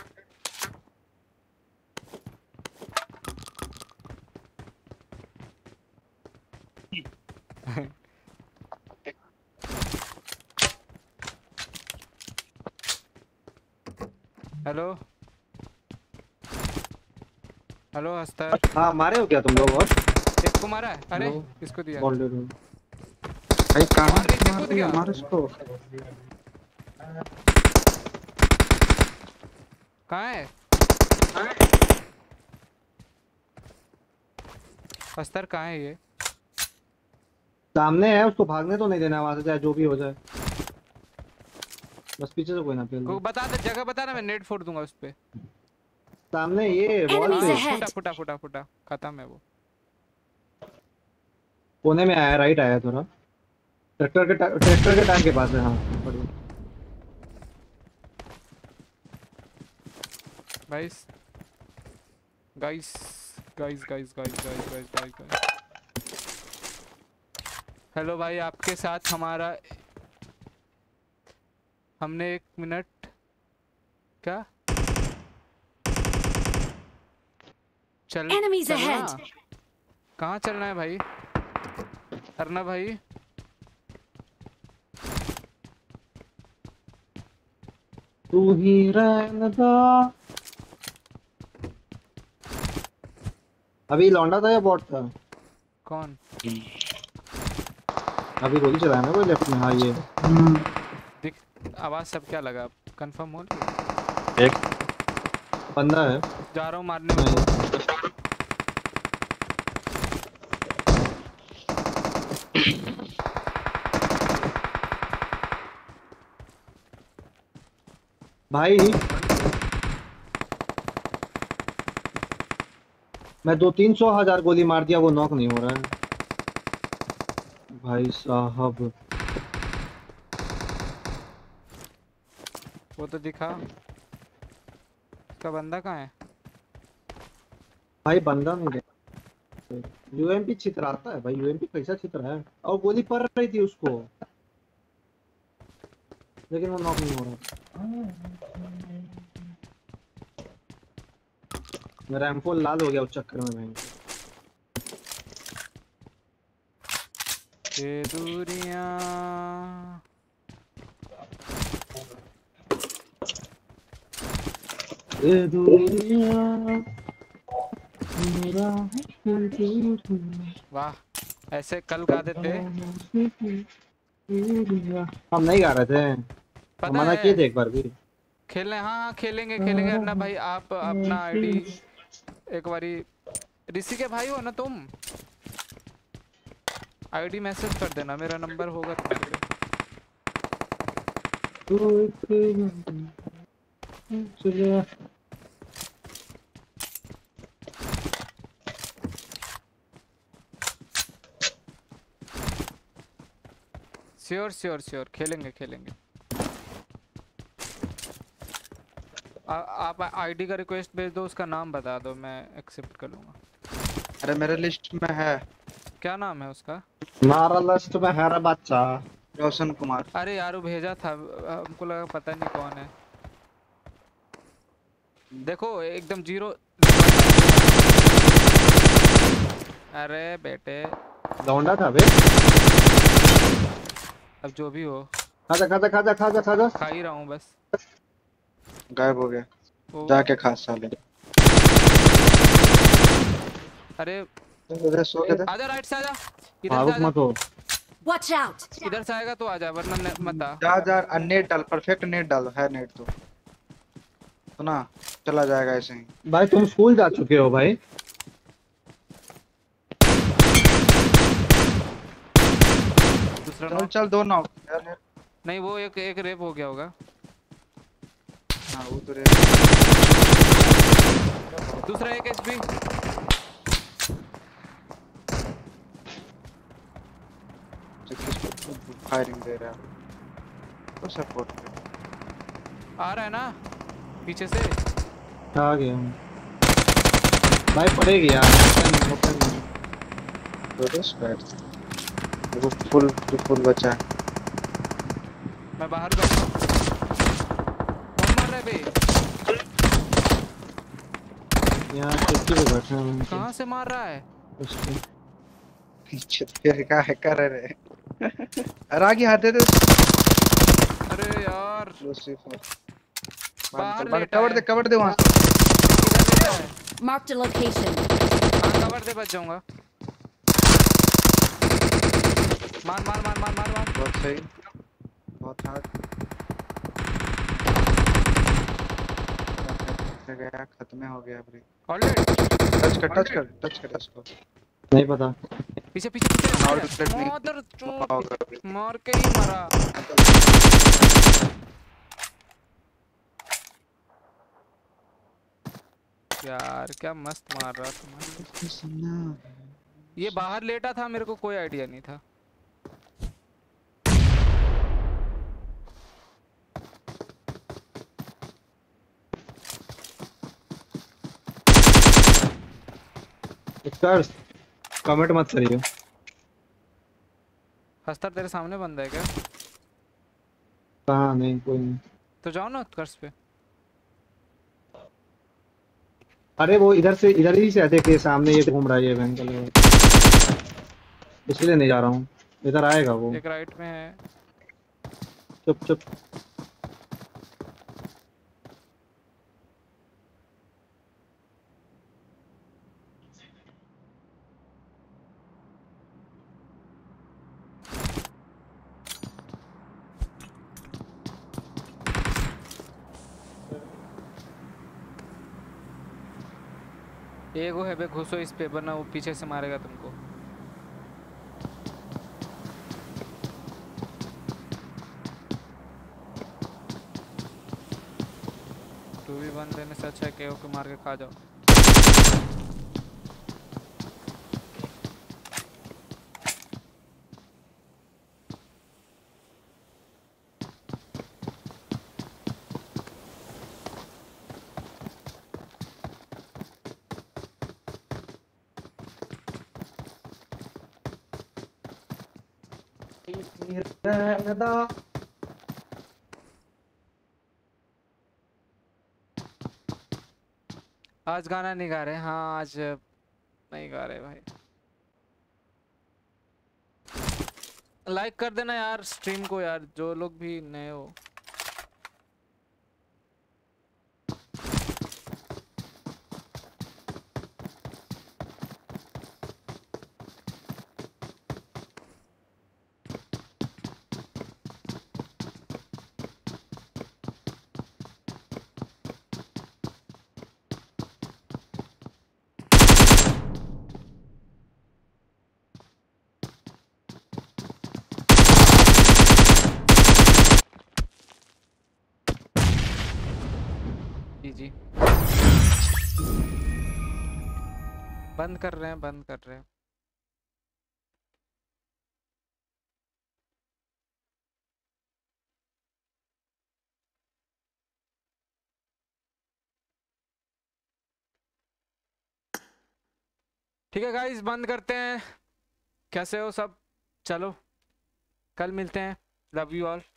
हेलो हेलो हस्तर।
हाँ मारे हो क्या तुम लोग? और
एक को मारा है। अरे किसको दिया?
भाई कहाँ मार दिया? मार इसको।
कहाँ है? हस्तर कहाँ है ये?
सामने है, उसको भागने तो नहीं देना वहां से, चाहे जो भी हो जाए। बस पीछे से कोई ना फेल।
को बता दे, जगह बता ना, मैं नेट फोड़ दूंगा उस पे।
सामने ये वॉल पे
फुटा फुटा फुटा फुटा खत्म है वो।
कोने में आया, राइट आया थोड़ा। ट्रैक्टर के टायर के पास है। हाँ बढ़िया।
Guys guys guys guys guys guys guys guys guys, hello भाई, आपके साथ हमारा हमने 1 मिनट क्या
Enemies ahead.
कहाँ चलना है भाई? अर्नव भाई
तू ही रहने दो। अभी लौंडा था या बॉट था?
कौन?
अभी गोली चलाया ना कोई लेफ्ट में। हाँ ये
दिख आवाज सब क्या लगा? कंफर्म हो?
एक बंदा है,
जा रहा हूँ मारने में।
भाई मैं 200-300 गोली मार दिया, वो नॉक नहीं हो रहा है भाई साहब।
वो तो दिखा। उसका बंदा कहाँ है?
भाई बंदा नहीं है। यूएमपी छितराता है भाई, यूएमपी कैसा छितरा है। और गोली पड़ रही थी उसको, लेकिन वो नॉक नहीं हो रहा। मेरा M4 लाल हो गया उस चक्कर में भाई।
ये दूरियां
ये दूरियां
वाह, ऐसे कल गा देते।
हम नहीं गा रहे थे,
पता
मना
है
किए थे एक बार भी।
खेलने। हाँ खेलेंगे खेलेंगे अन्ना भाई। आप अपना आईडी एक बारी, ऋषि के भाई हो ना तुम? आईडी मैसेज कर देना, मेरा नंबर होगा तुम्हारे पे। श्योर श्योर श्योर, खेलेंगे खेलेंगे। आप आईडी का रिक्वेस्ट भेज दो, उसका नाम बता दो, मैं एक्सेप्ट कर लूंगा।
अरे मेरे लिस्ट में है।
क्या नाम है उसका?
हमारा लिस्ट में है रे बच्चा रोशन कुमार।
अरे यार वो भेजा था, हमको लगा पता नहीं कौन है। देखो एकदम जीरो। अरे बेटे
लौंडा था बे।
अब जो भी हो,
खाजा खाजा खाजा खाजा खाजा।
खा ही रहा हूँ बस।
गायब हो गया,
वो
जाके खा साले।
अरे
उधर सो के थे।
आजा, राइट से आजा, इधर से
भावुक
आजा।
मत हो।
Watch out!
इधर से आएगा तो आजा, वरना मत आ।
जा जा नेट डाल, परफेक्ट नेट डाल, है नेट तो ना चला जाएगा ऐसे ही।
भाई तुम स्कूल जा चुके हो भाई?
दूसरा
चल
नॉक।
चल दो नॉक यार।
नहीं वो एक रेप हो गया होगा।
हाँ वो तो
दूसरा एक एचपी।
फायरिंग दे रहा है तो सपोर्ट
आ रहा है ना पीछे से।
आ गया हूँ भाई, पड़ेगी यार।
वो फुल बचा है।
मैं बाहर जाऊंगा। कौन मार रहा है बे?
यहाँ खिड़की पे बैठा हूँ।
कहाँ से मार रहा है?
पीछे फिर क्या है कर रहे अरे आगे हाथ दे दे।
अरे यार बाहर
कवर दे वहाँ से।
Marked a location.
हाँ कवर दे, बच जाऊंगा। मार मार मार मार मार मार।
बहुत सही, बहुत हार्ड गया, खत्म हो गया ब्रेक।
ऑलरेडी
टच कर इसको।
नहीं पता।
पीछे पीछे पीछे मदर चोद, मार के ही मरा। यार क्या मस्त मार रहा था। ये बाहर लेटा था, मेरे को कोई आइडिया नहीं था।
कमेंट मत करियो।
हस्तर तेरे सामने बंदा है क्या?
कहाँ? नहीं कोई नहीं।
तो जाओ ना कर्स पे।
अरे वो इधर ही से आते के सामने ये घूम रहा है ये वेंकल, इसलिए नहीं जा रहा हूँ। इधर आएगा वो।
एक राइट में है।
चुप चुप।
एगो है बे, घुसो इस पे वरना वो पीछे से मारेगा तुमको। तू भी बंद देने से अच्छा है केओ को मार के खा जाओ। आज गाना नहीं गा रहे। हाँ आज नहीं गा रहे भाई। लाइक कर देना यार स्ट्रीम को यार, जो लोग भी नए हो। जी बंद कर रहे हैं, बंद कर रहे हैं। ठीक है गाइस बंद करते हैं। कैसे हो सब? चलो कल मिलते हैं। Love you all.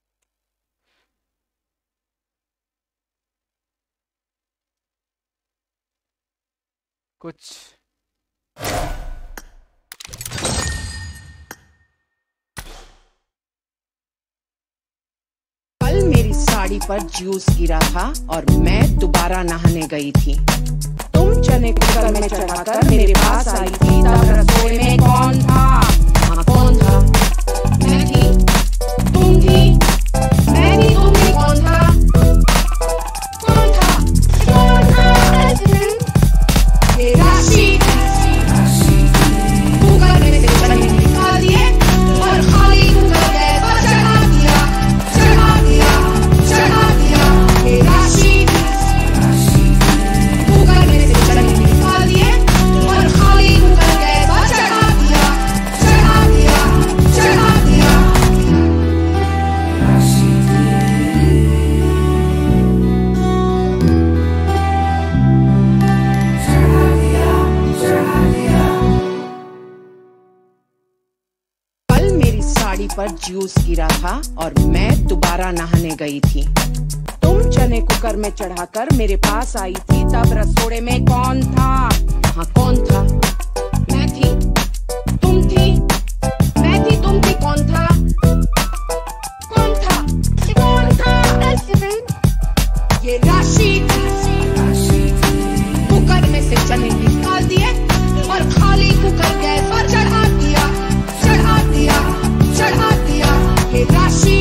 कुछ
कल मेरी साड़ी पर जूस गिरा था और मैं दोबारा नहाने गई थी। तुम चने कुकर में चढ़ाकर मेरे पास आई थी, तब रसोई में कौन था? हाँ कौन था? मैं थी, तुम थी, मैं थी, तुम थी, कौन था? कौन था? कौन था? ये राशि कुकर में से चने निकाल दिए और खाली कुकर गैस पर चढ़ा दिया, चढ़ा दिया, चढ़ा दिया। ये राशि कुकर में से चने निकाल दिए और खाली कुकर गैस पर चढ़ा दिया, चढ़ा दिया, चढ़ा दिया। कल मेरी साड़ी पर जूस गिरा था और मैं दोबारा नहाने गई थी। तुम चने कुकर में चढ़ाकर मेरे पास आई थी, तब रसोड़े में कौन था? हाँ कौन था? मैं थी, तुम थी, मैं थी, तुम थी, कौन था? कौन था? कौन था? ये राशि कुकर में से चने निकाल दिए और खाली कुकर गैस पर चढ़ा दिया, चढ़ा दिया, चढ़ा दिया। ये राशि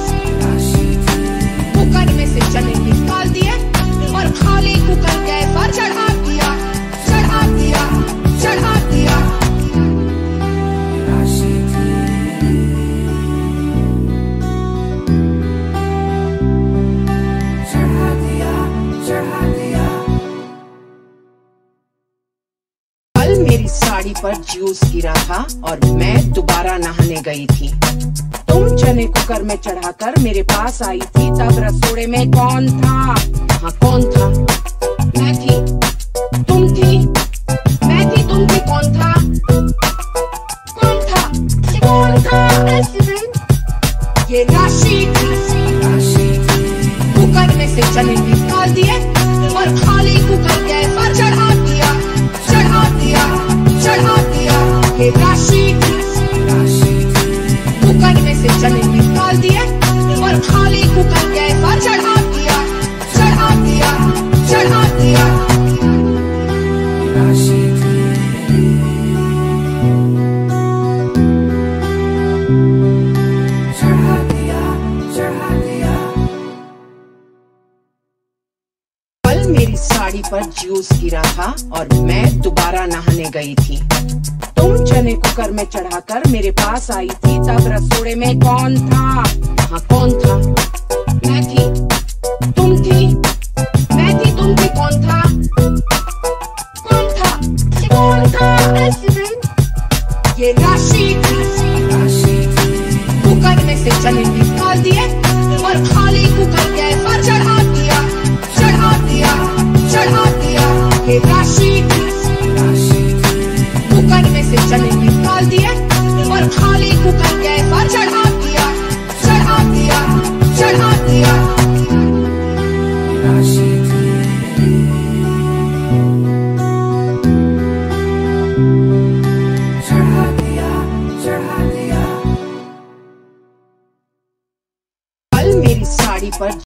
कुकर में से चने निकाल दिए और खाली कुकर गैस पर चढ़ा दिया, चढ़ा दिया, चढ़ा दिया। कल मेरी साड़ी पर जूस गिरा था और मैं दोबारा नहाने गई थी। तुम चने कुकर में चढ़ाकर मेरे पास आई थी, तब रसोड़े में कौन था? हाँ कौन था? मैं थी, तुम थी, मैं थी, तुम थी, कौन था? कौन था? कौन था? ये राशि कुकर में से चने निकाल दिए और खाली कुकर गैस पर चढ़ा दिया, चढ़ा दिया, चढ़ा दिया। ये राशि कुकर में से चने निकाल दिए और खाली कुकर गैस पर चढ़ा दिया, चढ़ा दिया, चढ़ा दिया। कल मेरी साड़ी पर जूस गिरा था और मैं दोबारा नहाने गई थी। तुम चने कुकर में चढ़ाकर मेरे पास आई थी, तब रसोड़े में कौन था? हाँ कौन था? मैं थी, तुम थी, मैं थी, तुम थी, कौन था? कौन था? कौन था? ये राशि कुकर में से चने निकाल दिए और खाली कुकर गैस पर चढ़ा दिया, चढ़ा दिया, चढ़ा दिया। ये राशि कुकर में से चने निकाल दिए और खाली कुकर गैस पर चढ़ा दिया, चढ़ा दिया, चढ़ा दिया। कल मेरी साड़ी पर